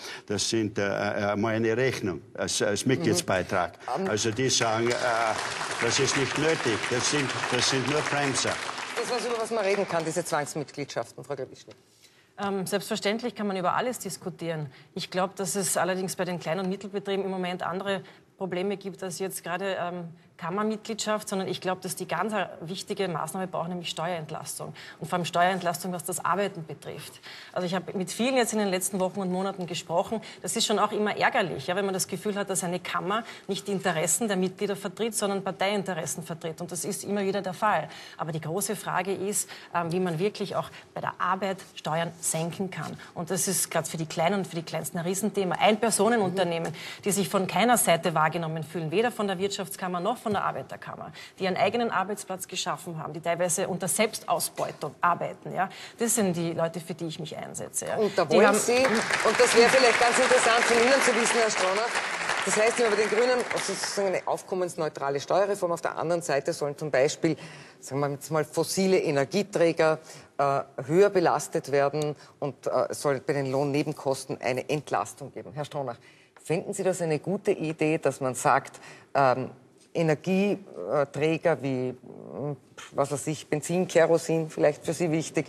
mal eine Rechnung als Mitgliedsbeitrag. Also die sagen, das ist nicht nötig, das sind nur Bremser. Das ist was, über was man reden kann, diese Zwangsmitgliedschaften, Frau Klawischnik. Selbstverständlich kann man über alles diskutieren. Ich glaube, dass es allerdings bei den Klein- und Mittelbetrieben im Moment andere Probleme gibt als jetzt gerade Kammermitgliedschaft, sondern ich glaube, dass die ganz wichtige Maßnahme braucht, nämlich Steuerentlastung. Und vor allem Steuerentlastung, was das Arbeiten betrifft. Also ich habe mit vielen jetzt in den letzten Wochen und Monaten gesprochen. Das ist schon auch immer ärgerlich, ja, wenn man das Gefühl hat, dass eine Kammer nicht die Interessen der Mitglieder vertritt, sondern Parteiinteressen vertritt. Und das ist immer wieder der Fall. Aber die große Frage ist, wie man wirklich auch bei der Arbeit Steuern senken kann. Und das ist gerade für die Kleinen und für die Kleinsten ein Riesenthema. Ein-Personen-Unternehmen, die sich von keiner Seite wahrgenommen fühlen, weder von der Wirtschaftskammer noch von der Arbeiterkammer, die einen eigenen Arbeitsplatz geschaffen haben, die teilweise unter Selbstausbeutung arbeiten. Ja? Das sind die Leute, für die ich mich einsetze. Ja? Und da wollen Sie, und das wäre vielleicht ganz interessant von Ihnen zu wissen, Herr Stronach, das heißt immer bei den Grünen sozusagen eine aufkommensneutrale Steuerreform. Auf der anderen Seite sollen zum Beispiel, sagen wir jetzt mal, fossile Energieträger höher belastet werden und es soll bei den Lohnnebenkosten eine Entlastung geben. Herr Stronach, finden Sie das eine gute Idee, dass man sagt, Energieträger wie, was weiß ich, Benzin, Kerosin, vielleicht für Sie wichtig,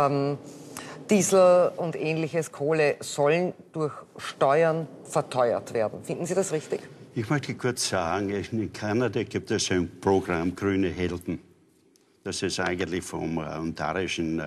Diesel und ähnliches, Kohle, sollen durch Steuern verteuert werden. Finden Sie das richtig? Ich möchte kurz sagen, in Kanada gibt es ein Programm Grüne Helden. Das ist eigentlich vom ontarischen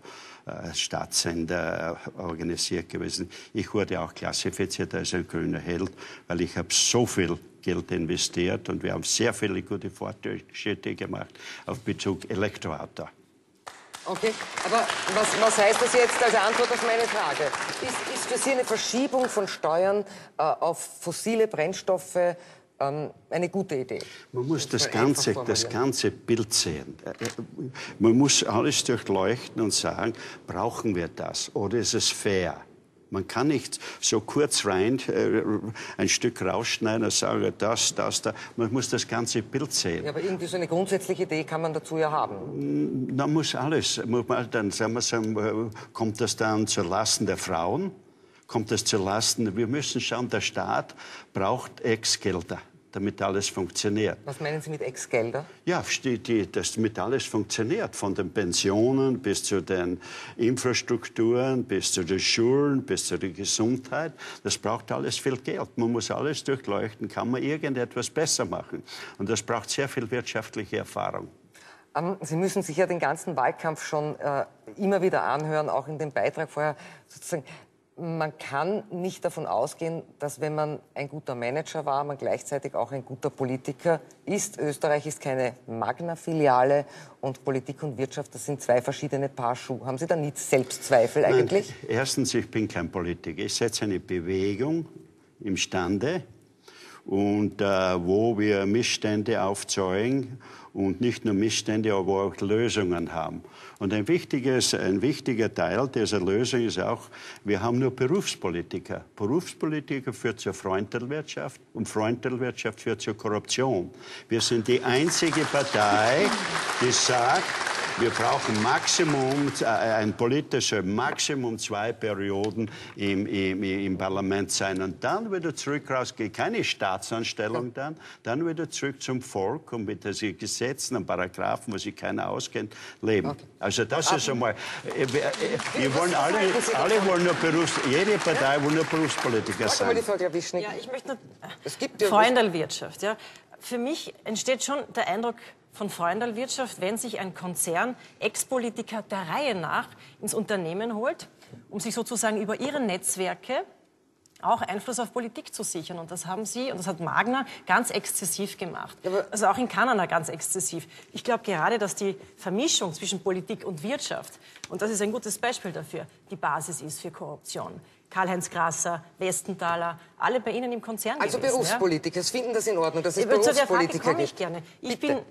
Staatssender organisiert gewesen. Ich wurde auch klassifiziert als ein grüner Held, weil ich habe so viel Geld investiert und wir haben sehr viele gute Fortschritte gemacht auf Bezug Elektroauto. Okay, aber was heißt das jetzt als Antwort auf meine Frage? Ist für Sie eine Verschiebung von Steuern auf fossile Brennstoffe eine gute Idee? Man muss das ganze Bild sehen. Man muss alles durchleuchten und sagen, brauchen wir das oder ist es fair? Man kann nicht so kurz rein ein Stück rausschneiden und sagen, das, da. Man muss das ganze Bild sehen. Ja, aber irgendwie so eine grundsätzliche Idee kann man dazu ja haben. Dann muss alles. Dann kommt das dann zur Lasten der Frauen? Kommt das zur Lasten? Wir müssen schauen, der Staat braucht Ex-Gelder, damit alles funktioniert. Was meinen Sie mit Ex-Gelder? Ja, damit alles funktioniert. Von den Pensionen bis zu den Infrastrukturen, bis zu den Schulen, bis zu der Gesundheit. Das braucht alles viel Geld. Man muss alles durchleuchten. Kann man irgendetwas besser machen? Und das braucht sehr viel wirtschaftliche Erfahrung. Sie müssen sich ja den ganzen Wahlkampf schon immer wieder anhören, auch in dem Beitrag vorher sozusagen. man kann nicht davon ausgehen, dass wenn man ein guter Manager war, man gleichzeitig auch ein guter Politiker ist. Österreich ist keine Magna-Filiale und Politik und Wirtschaft, das sind zwei verschiedene Paar Schuhe. Haben Sie da nicht Selbstzweifel eigentlich? Nein, erstens, ich bin kein Politiker. Ich setze eine Bewegung imstande, und wo wir Missstände aufzeigen und nicht nur Missstände, aber auch Lösungen haben. Und ein wichtiger Teil dieser Lösung ist auch, wir haben nur Berufspolitiker. Berufspolitiker führt zur Freundtelwirtschaft und Freundtelwirtschaft führt zur Korruption. Wir sind die einzige Partei, die sagt, wir brauchen ein politischer Maximum 2 Perioden im Parlament sein. Und dann wieder zurück rausgehen, keine Staatsanstellung dann wieder zurück zum Volk und mit diesen Gesetzen und Paragraphen, wo sich keiner auskennt, leben. Okay. Also das ist einmal, wir wollen alle wollen nur jede Partei will nur Berufspolitiker sein. Ja, ich möchte nur, Freundalwirtschaft, ja. Für mich entsteht schon der Eindruck von Freundalwirtschaft, wenn sich ein Konzern Ex-Politiker der Reihe nach ins Unternehmen holt, um sich sozusagen über ihre Netzwerke auch Einfluss auf Politik zu sichern. Und das haben Sie, und das hat Magna, ganz exzessiv gemacht. Also auch in Kanada ganz exzessiv. Ich glaube gerade, dass die Vermischung zwischen Politik und Wirtschaft, und das ist ein gutes Beispiel dafür, die Basis ist für Korruption. Karl-Heinz Grasser, Westenthaler, alle bei Ihnen im Konzern also gewesen. Berufspolitiker, Sie finden das in Ordnung, dass es Zu der Frage Berufspolitiker komme ich gerne. Ich bin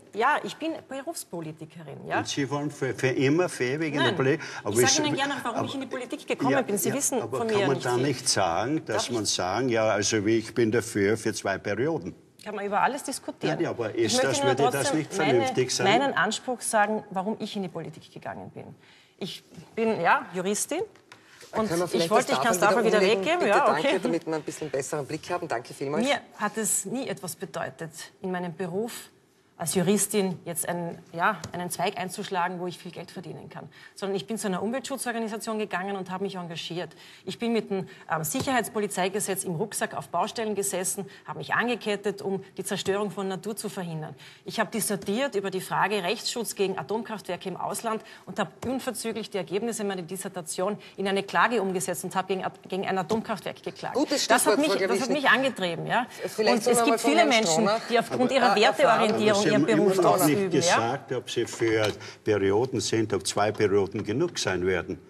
Berufspolitikerin. Ja? Und Sie wollen für immer ewig in der Politik? Aber ich sage Ihnen gerne, warum ich in die Politik gekommen bin. Sie wissen von mir ja nicht kann man da nicht sagen, dass man sagen, ja, also ich bin dafür für 2 Perioden? Kann man über alles diskutieren. Ja, aber würde das nicht vernünftig sein? Meinen Anspruch sagen, warum ich in die Politik gegangen bin. Ich bin Juristin. Und ich kann es davon wieder weggeben. Bitte, ja, okay. Danke, damit wir ein bisschen besseren Blick haben. Danke vielmals. Mir hat es nie etwas bedeutet, in meinem Beruf als Juristin jetzt einen Zweig einzuschlagen, wo ich viel Geld verdienen kann. Sondern ich bin zu einer Umweltschutzorganisation gegangen und habe mich engagiert. Ich bin mit dem Sicherheitspolizeigesetz im Rucksack auf Baustellen gesessen, habe mich angekettet, um die Zerstörung von Natur zu verhindern. Ich habe dissertiert über die Frage Rechtsschutz gegen Atomkraftwerke im Ausland und habe unverzüglich die Ergebnisse meiner Dissertation in eine Klage umgesetzt und habe gegen ein Atomkraftwerk geklagt. Das hat mich angetrieben. Ja? Und es gibt viele Menschen, die aufgrund ihrer Werteorientierung ihren Beruf ausüben. Ich habe nicht gesagt, ob Sie für Perioden sind, ob 2 Perioden genug sein werden.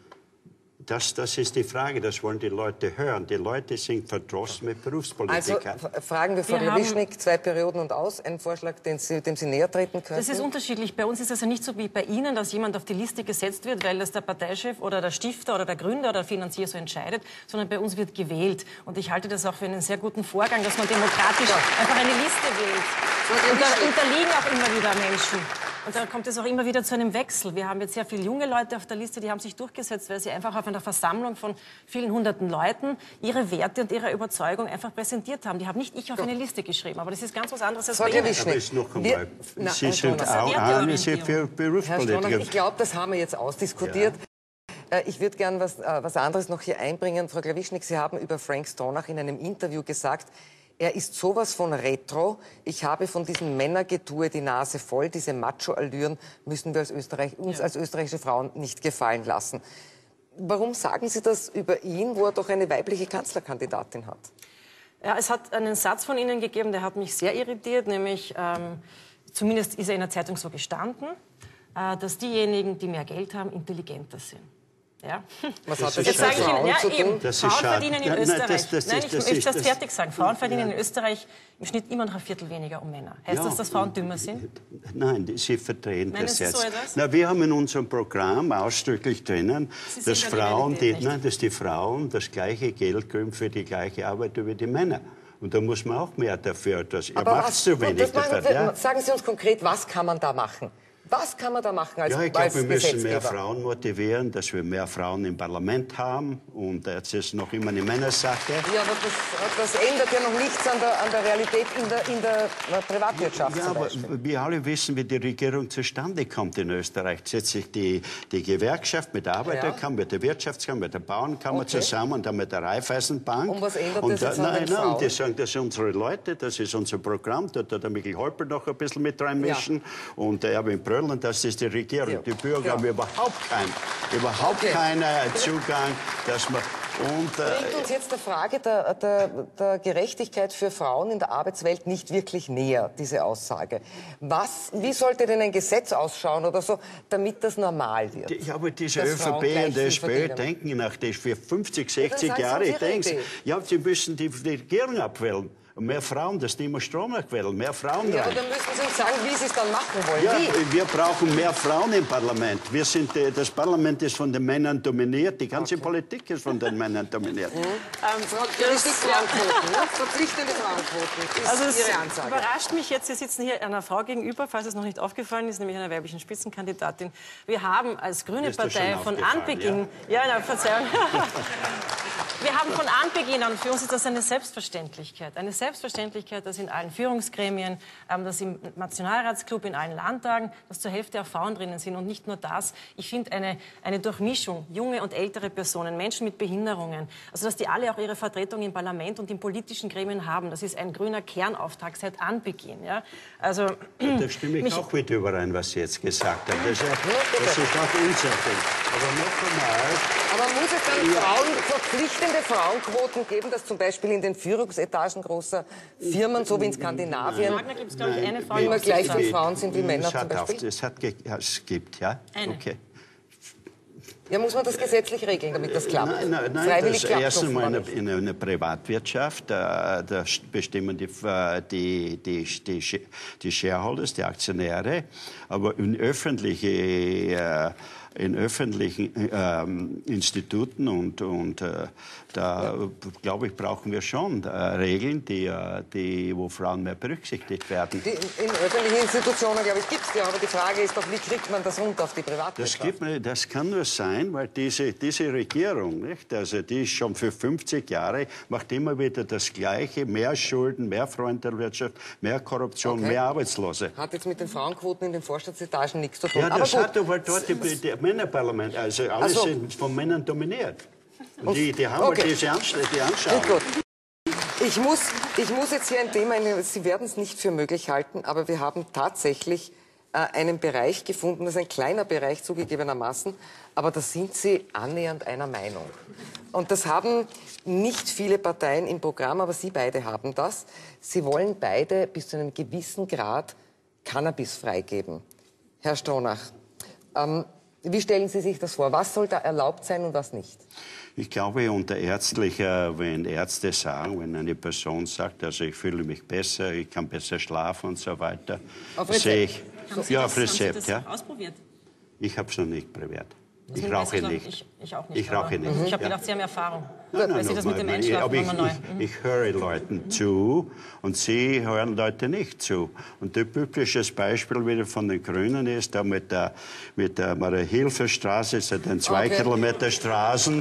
Das ist die Frage, das wollen die Leute hören. Die Leute sind verdrossen mit Berufspolitikern. Also fragen wir Frau Glawischnik, 2 Perioden und aus, ein Vorschlag, dem Sie näher treten können? Das ist unterschiedlich. Bei uns ist es ja nicht so wie bei Ihnen, dass jemand auf die Liste gesetzt wird, weil das der Parteichef oder der Stifter oder der Gründer oder der Finanzier so entscheidet, sondern bei uns wird gewählt. Und ich halte das auch für einen sehr guten Vorgang, dass man demokratisch einfach eine Liste wählt. Und da unterliegen auch immer wieder Menschen. Und da kommt es auch immer wieder zu einem Wechsel. Wir haben jetzt sehr viele junge Leute auf der Liste, die haben sich durchgesetzt, weil sie einfach auf einer Versammlung von vielen hunderten Leuten ihre Werte und ihre Überzeugung einfach präsentiert haben. Die haben nicht ich auf eine Liste geschrieben, aber das ist ganz was anderes als bei Ihnen. Aber ist noch einmal, Sie sind auch für Berufspolitiker. Ich glaube, das haben wir jetzt ausdiskutiert. Ja. Ich würde gern was anderes noch hier einbringen. Frau Glawischnik, Sie haben über Frank Stronach in einem Interview gesagt, er ist sowas von retro. Ich habe von diesem Männergetue die Nase voll. Diese Macho-Allüren müssen wir uns als österreichische Frauen nicht gefallen lassen. Warum sagen Sie das über ihn, wo er doch eine weibliche Kanzlerkandidatin hat? Ja, es hat einen Satz von Ihnen gegeben, der hat mich sehr irritiert, nämlich, zumindest ist er in der Zeitung so gestanden, dass diejenigen, die mehr Geld haben, intelligenter sind. Ja. Was hat das jetzt mit Frauen zu tun? Frauen verdienen in Österreich, ich möchte das fertig sagen, Frauen verdienen in Österreich im Schnitt immer noch ein Viertel weniger um Männer. Heißt das, dass Frauen dümmer sind? Nein, Sie verdrehen das jetzt. So etwas? Na, wir haben in unserem Programm ausdrücklich drinnen, dass die Frauen das gleiche Geld kriegen für die gleiche Arbeit wie die Männer. Und da muss man auch mehr dafür. Ihr macht zu wenig dafür. Sagen Sie uns konkret, was kann man da machen? Was kann man da machen als Gesetzgeber? Ich glaube, wir müssen mehr Frauen motivieren, dass wir mehr Frauen im Parlament haben. Und jetzt ist noch immer eine Männersache. Ja, aber das ändert ja noch nichts an der Realität in der Privatwirtschaft. Ja, aber wir alle wissen, wie die Regierung zustande kommt in Österreich. Setzt sich die Gewerkschaft mit der Arbeiterkammer, mit der Wirtschaftskammer, mit der Bauernkammer zusammen und dann mit der Raiffeisenbank. Und was ändert das jetzt an den Frauen? Und die sagen, das sind unsere Leute, das ist unser Programm. Da hat der Michael Holper noch ein bisschen mit reinmischen. Und der Erwin Bröll wollen, und das ist die Regierung. Ja. Die Bürger haben überhaupt keinen Zugang, dass man... Bringt uns jetzt der Frage der Gerechtigkeit für Frauen in der Arbeitswelt nicht wirklich näher, diese Aussage. Wie sollte denn ein Gesetz ausschauen oder so, damit das normal wird? Ja, aber diese ÖVP und die SPÖ denken nach das für 50, 60 Jahre. Ja, sie müssen die Regierung abwählen. Und mehr Frauen, das Thema Stromberg wählen, mehr Frauen. Ja, aber dann müssen Sie uns sagen, wie Sie es dann machen wollen. Ja, wie? wir brauchen mehr Frauen im Parlament. Das Parlament ist von den Männern dominiert, die ganze Politik ist von den Männern dominiert. Verpflichtende Frauenquoten ist also Ihre Ansage. Überrascht mich jetzt, Sie sitzen hier einer Frau gegenüber, falls es noch nicht aufgefallen ist, nämlich einer weiblichen Spitzenkandidatin. Wir haben als Grüne Partei von Anbeginn... Ja, Verzeihung. Wir haben von Anbeginn an, für uns ist das eine Selbstverständlichkeit. Eine Selbstverständlichkeit, dass in allen Führungsgremien, dass im Nationalratsclub, in allen Landtagen, dass zur Hälfte auch Frauen drinnen sind. Und nicht nur das. Ich finde eine Durchmischung, junge und ältere Personen, Menschen mit Behinderungen, also dass die alle auch ihre Vertretung im Parlament und in politischen Gremien haben. Das ist ein grüner Kernauftrag seit Anbeginn. Ja? Also, da stimme ich auch mit überein, was Sie jetzt gesagt haben. Das ist auch unsäglich. Aber noch einmal... Aber muss es dann verpflichtende Frauenquoten geben, dass zum Beispiel in den Führungsetagen großer Firmen, so wie in Skandinavien, immer gleich viele Frauen sind wie Männer zum Beispiel? Es gibt, ja. Okay. Ja, muss man das gesetzlich regeln, damit das klappt? Nein, Freiwillig das klappt erste Mal nicht. in einer Privatwirtschaft, da bestimmen die Shareholders, die Aktionäre, aber in öffentlichen Instituten und da, glaube ich, brauchen wir schon Regeln, wo Frauen mehr berücksichtigt werden. In öffentlichen Institutionen, glaube ich, gibt es die, aber die Frage ist doch, wie kriegt man das runter auf die Privatwirtschaft? Das kann nur sein, weil diese Regierung, nicht? Also die ist schon für 50 Jahre, macht immer wieder das Gleiche, mehr Schulden, mehr Frauen in der Wirtschaft, mehr Korruption, mehr Arbeitslose. Hat jetzt mit den Frauenquoten in den Vorstandsetagen nichts zu tun. Ja, das hat doch, weil dort die Männerparlament, also alles sind von Männern dominiert. Und die haben halt die Anschauung. Gut. Ich muss jetzt hier ein Thema, Sie werden es nicht für möglich halten, aber wir haben tatsächlich einen Bereich gefunden, das ist ein kleiner Bereich zugegebenermaßen, aber da sind Sie annähernd einer Meinung. Und das haben nicht viele Parteien im Programm, aber Sie beide haben das. Sie wollen beide bis zu einem gewissen Grad Cannabis freigeben. Herr Stronach, wie stellen Sie sich das vor? Was soll da erlaubt sein und was nicht? Ich glaube, wenn Ärzte sagen, wenn eine Person sagt, also ich fühle mich besser, ich kann besser schlafen und so weiter, auf Rezept? Auf Rezept, haben Sie das ausprobiert? Ich habe es noch nicht probiert. Ich rauche nicht. Ich auch nicht. Ich rauche nicht. Ich habe gedacht, Sie haben Erfahrung. Nein, Sie das mit dem Einschlafen nochmal neu. Ich höre Leuten zu und Sie hören Leute nicht zu. Und ein typisches Beispiel wieder von den Grünen ist, da mit der Maria-Hilfer-Straße, sind 2 Kilometer Straßen,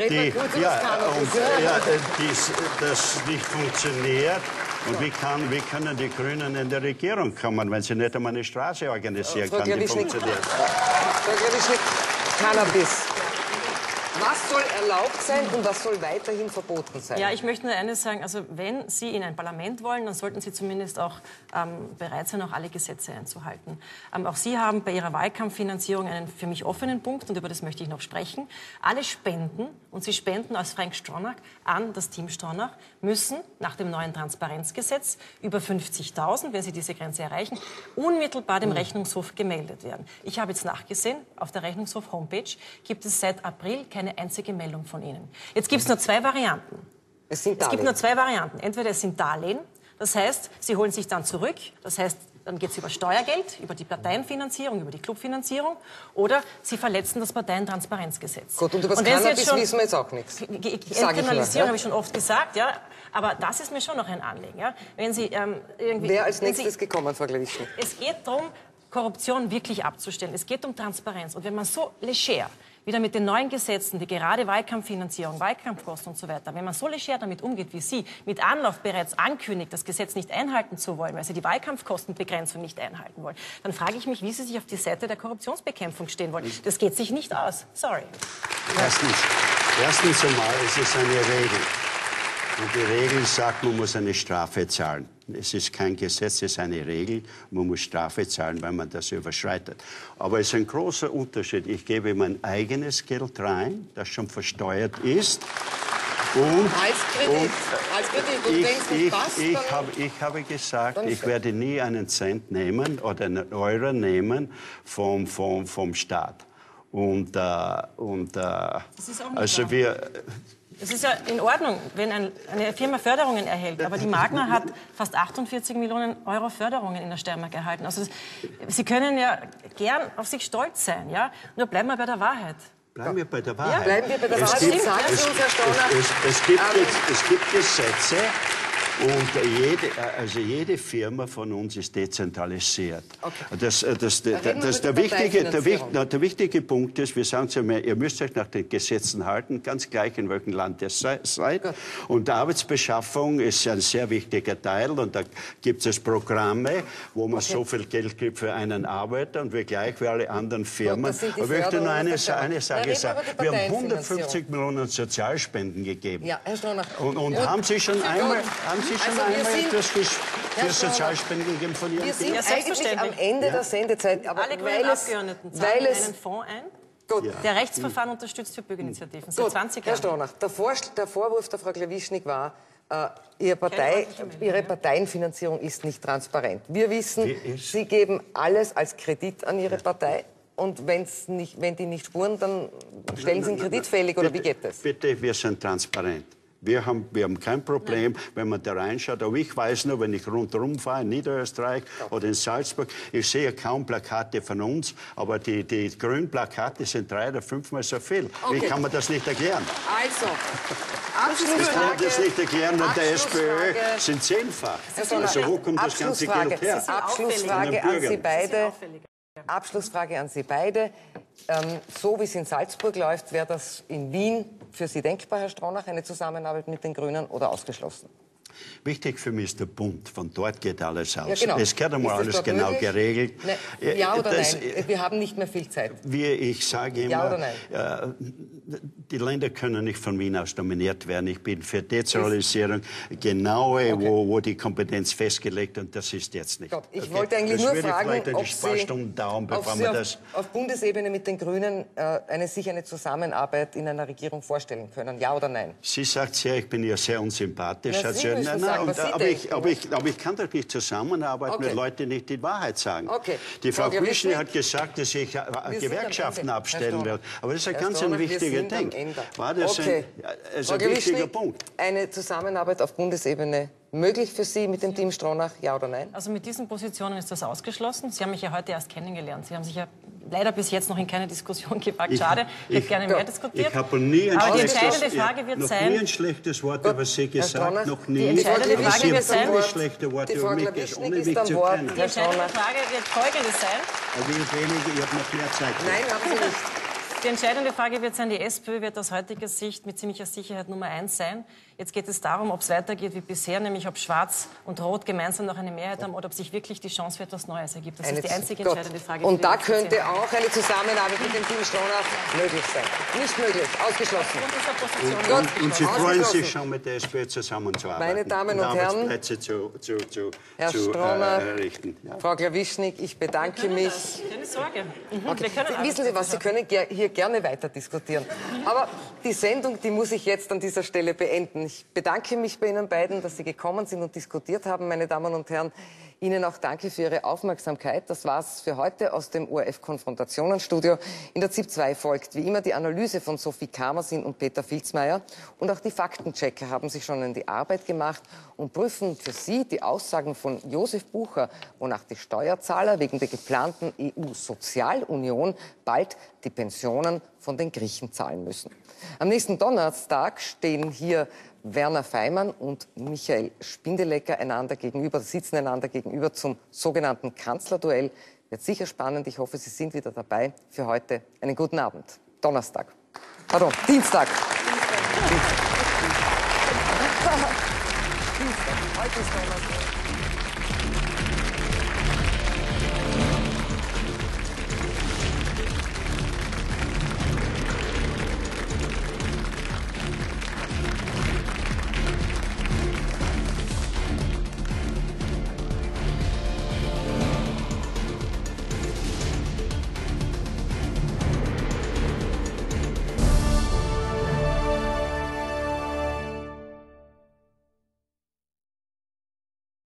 das nicht funktioniert. Und wie können die Grünen in der Regierung kommen, wenn sie nicht einmal eine Straße organisieren kann, die funktioniert? Frau Glewischnik, Cannabis. Was soll erlaubt sein und was soll weiterhin verboten sein? Ja, ich möchte nur eines sagen. Also wenn Sie in ein Parlament wollen, dann sollten Sie zumindest auch bereit sein, auch alle Gesetze einzuhalten. Auch Sie haben bei Ihrer Wahlkampffinanzierung einen für mich offenen Punkt, und über das möchte ich noch sprechen. Alle Spenden, und Sie spenden als Frank Stronach an das Team Stronach, müssen nach dem neuen Transparenzgesetz über 50.000, wenn Sie diese Grenze erreichen, unmittelbar dem Rechnungshof gemeldet werden. Ich habe jetzt nachgesehen, auf der Rechnungshof-Homepage gibt es seit April keine einzige Meldung von Ihnen. Jetzt gibt es nur 2 Varianten. Es gibt nur 2 Varianten. Entweder es sind Darlehen, das heißt, Sie holen sich dann zurück, das heißt, dann geht es über Steuergeld, über die Parteienfinanzierung, über die Clubfinanzierung, oder Sie verletzen das Parteientransparenzgesetz. Gut, und über das Cannabis wissen wir jetzt auch nichts. Entkriminalisierung habe ich schon oft gesagt, ja, aber das ist mir schon noch ein Anliegen. Ja. Wenn Sie, Wer als nächstes gekommen, Frau Glewischnik? Es geht darum, Korruption wirklich abzustellen. Es geht um Transparenz. Und wenn man so leger wieder mit den neuen Gesetzen, die gerade Wahlkampffinanzierung, Wahlkampfkosten und so weiter, wenn man so leger damit umgeht wie Sie, mit Anlauf bereits ankündigt, das Gesetz nicht einhalten zu wollen, weil Sie die Wahlkampfkostenbegrenzung nicht einhalten wollen, dann frage ich mich, wie Sie sich auf die Seite der Korruptionsbekämpfung stehen wollen. Das geht sich nicht aus. Sorry. Erstens einmal ist es eine Regel. Und die Regel sagt, man muss eine Strafe zahlen. Es ist kein Gesetz, es ist eine Regel. Man muss Strafe zahlen, wenn man das überschreitet. Aber es ist ein großer Unterschied. Ich gebe mein eigenes Geld rein, das schon versteuert ist. Und, als Kredit. Und wenn es passt, ich habe gesagt, ich werde nie einen Cent nehmen oder einen Euro nehmen vom Staat. Und Das ist auch nicht also wahr. Es ist ja in Ordnung, wenn eine Firma Förderungen erhält. Aber die Magna hat fast 48 Millionen Euro Förderungen in der Steiermark erhalten. Also Sie können ja gern auf sich stolz sein, ja? Nur bleiben wir bei der Wahrheit. Bleiben wir bei der Wahrheit. Ja, bleiben wir bei der Wahrheit. Es gibt Gesetze und jede Firma von uns ist dezentralisiert. Okay. Der wichtige Punkt ist, wir sagen zu mir, ihr müsst euch nach den Gesetzen halten, ganz gleich in welchem Land ihr seid. Und die Arbeitsbeschaffung ist ein sehr wichtiger Teil. Und da gibt es Programme, wo man so viel Geld gibt für einen Arbeiter und wir gleich für alle anderen Firmen. Aber ich möchte nur eine Sache sagen. Wir haben 150 Millionen Sozialspenden gegeben. Ja, Herr Stronach. Und haben Sie schon einmal etwas für Sozialspenden gegeben von Ihrem Team? Wir sind eigentlich am Ende der Sendezeit. Aber alle grünen Abgeordneten zahlen einen Fonds ein, der Rechtsverfahren unterstützt für Bürgerinitiativen seit 20 Jahren. Herr Stronach, der Vorwurf der Frau Klawischnik war, Ihre Parteienfinanzierung ist nicht transparent. Wir wissen, Sie geben alles als Kredit an Ihre Partei. Und wenn die nicht spuren, dann stellen Sie einen Kredit fällig, oder wie geht das? Bitte, wir sind transparent. Wir haben kein Problem, wenn man da reinschaut. Aber ich weiß nur, wenn ich rundherum fahre, in Niederösterreich oder in Salzburg, ich sehe kaum Plakate von uns, aber die grünen Plakate sind 3- oder 5-mal so viel. Okay. Wie kann man das nicht erklären? Also, ich kann das nicht erklären, und der SPÖ sind 10-fach. Also wo kommt das ganze Geld her? Abschlussfrage an Sie beide. So wie es in Salzburg läuft, wäre das in Wien für Sie denkbar, Herr Stronach, eine Zusammenarbeit mit den Grünen, oder ausgeschlossen? Wichtig für mich ist der Bund. Von dort geht alles aus. Ja, genau. Es gehört einmal alles genau geregelt. Ne, ja oder nein? Wir haben nicht mehr viel Zeit. Ich sage immer, ja oder nein? Die Länder können nicht von Wien aus dominiert werden. Ich bin für Dezentralisierung, genaue, wo die Kompetenz festgelegt, und das ist jetzt nicht. Ich wollte eigentlich nur fragen, ob Sie auf Bundesebene mit den Grünen sich eine Zusammenarbeit in einer Regierung vorstellen können, ja oder nein? Sie sagt ja, ich bin ja sehr unsympathisch. Aber ich kann doch nicht zusammenarbeiten mit Leuten, die nicht die Wahrheit sagen. Die Frau Klawischnik hat gesagt, dass ich Gewerkschaften abstellen werde. Aber das ist ein ganz wichtiger Ding. Das ist ein wichtiger Punkt. Eine Zusammenarbeit auf Bundesebene möglich für Sie mit dem Team Stronach, ja oder nein? Also mit diesen Positionen ist das ausgeschlossen. Sie haben mich ja heute erst kennengelernt. Sie haben sich ja leider bis jetzt noch in keine Diskussion gewagt. Schade, ich hätte gerne mehr diskutiert. Ich habe nie aber die entscheidende Frage wird sein... nie ein schlechtes Wort über Sie gesagt, noch nie. Die entscheidende Frage wird sein... Die Frau Klawischnik ist am Wort. Die entscheidende Frage wird folgende sein... Ich habe noch mehr Zeit. Nein, haben Sie nicht. Die entscheidende Frage wird sein, die SPÖ wird aus heutiger Sicht mit ziemlicher Sicherheit Nummer 1 sein. Jetzt geht es darum, ob es weitergeht wie bisher, nämlich ob Schwarz und Rot gemeinsam noch eine Mehrheit haben oder ob sich wirklich die Chance für etwas Neues ergibt. Das ist die einzige entscheidende Frage. Und da könnte auch eine Zusammenarbeit mit dem Team Stronach möglich sein. Nicht möglich, ausgeschlossen. Und Sie freuen sich schon, mit der SPÖ zusammenzuarbeiten. Meine Damen und Herren, Herr Stronach, Frau Klawischnik, ich bedanke mich. Keine Sorge. Wissen Sie was, Sie können hier gerne weiter diskutieren. Aber die Sendung, die muss ich jetzt an dieser Stelle beenden. Ich bedanke mich bei Ihnen beiden, dass Sie gekommen sind und diskutiert haben, meine Damen und Herren. Ihnen auch danke für Ihre Aufmerksamkeit. Das war's für heute aus dem ORF-Konfrontationenstudio. In der ZIP 2 folgt wie immer die Analyse von Sophie Kamersin und Peter Vilsmeier. Und auch die Faktenchecker haben sich schon in die Arbeit gemacht und prüfen für Sie die Aussagen von Josef Bucher, wonach die Steuerzahler wegen der geplanten EU-Sozialunion bald die Pensionen von den Griechen zahlen müssen. Am nächsten Donnerstag stehen hier Werner Feimann und Michael Spindelecker sitzen einander gegenüber zum sogenannten Kanzlerduell. Wird sicher spannend. Ich hoffe, Sie sind wieder dabei. Für heute einen guten Abend. Dienstag. Dienstag. Heute ist Donnerstag.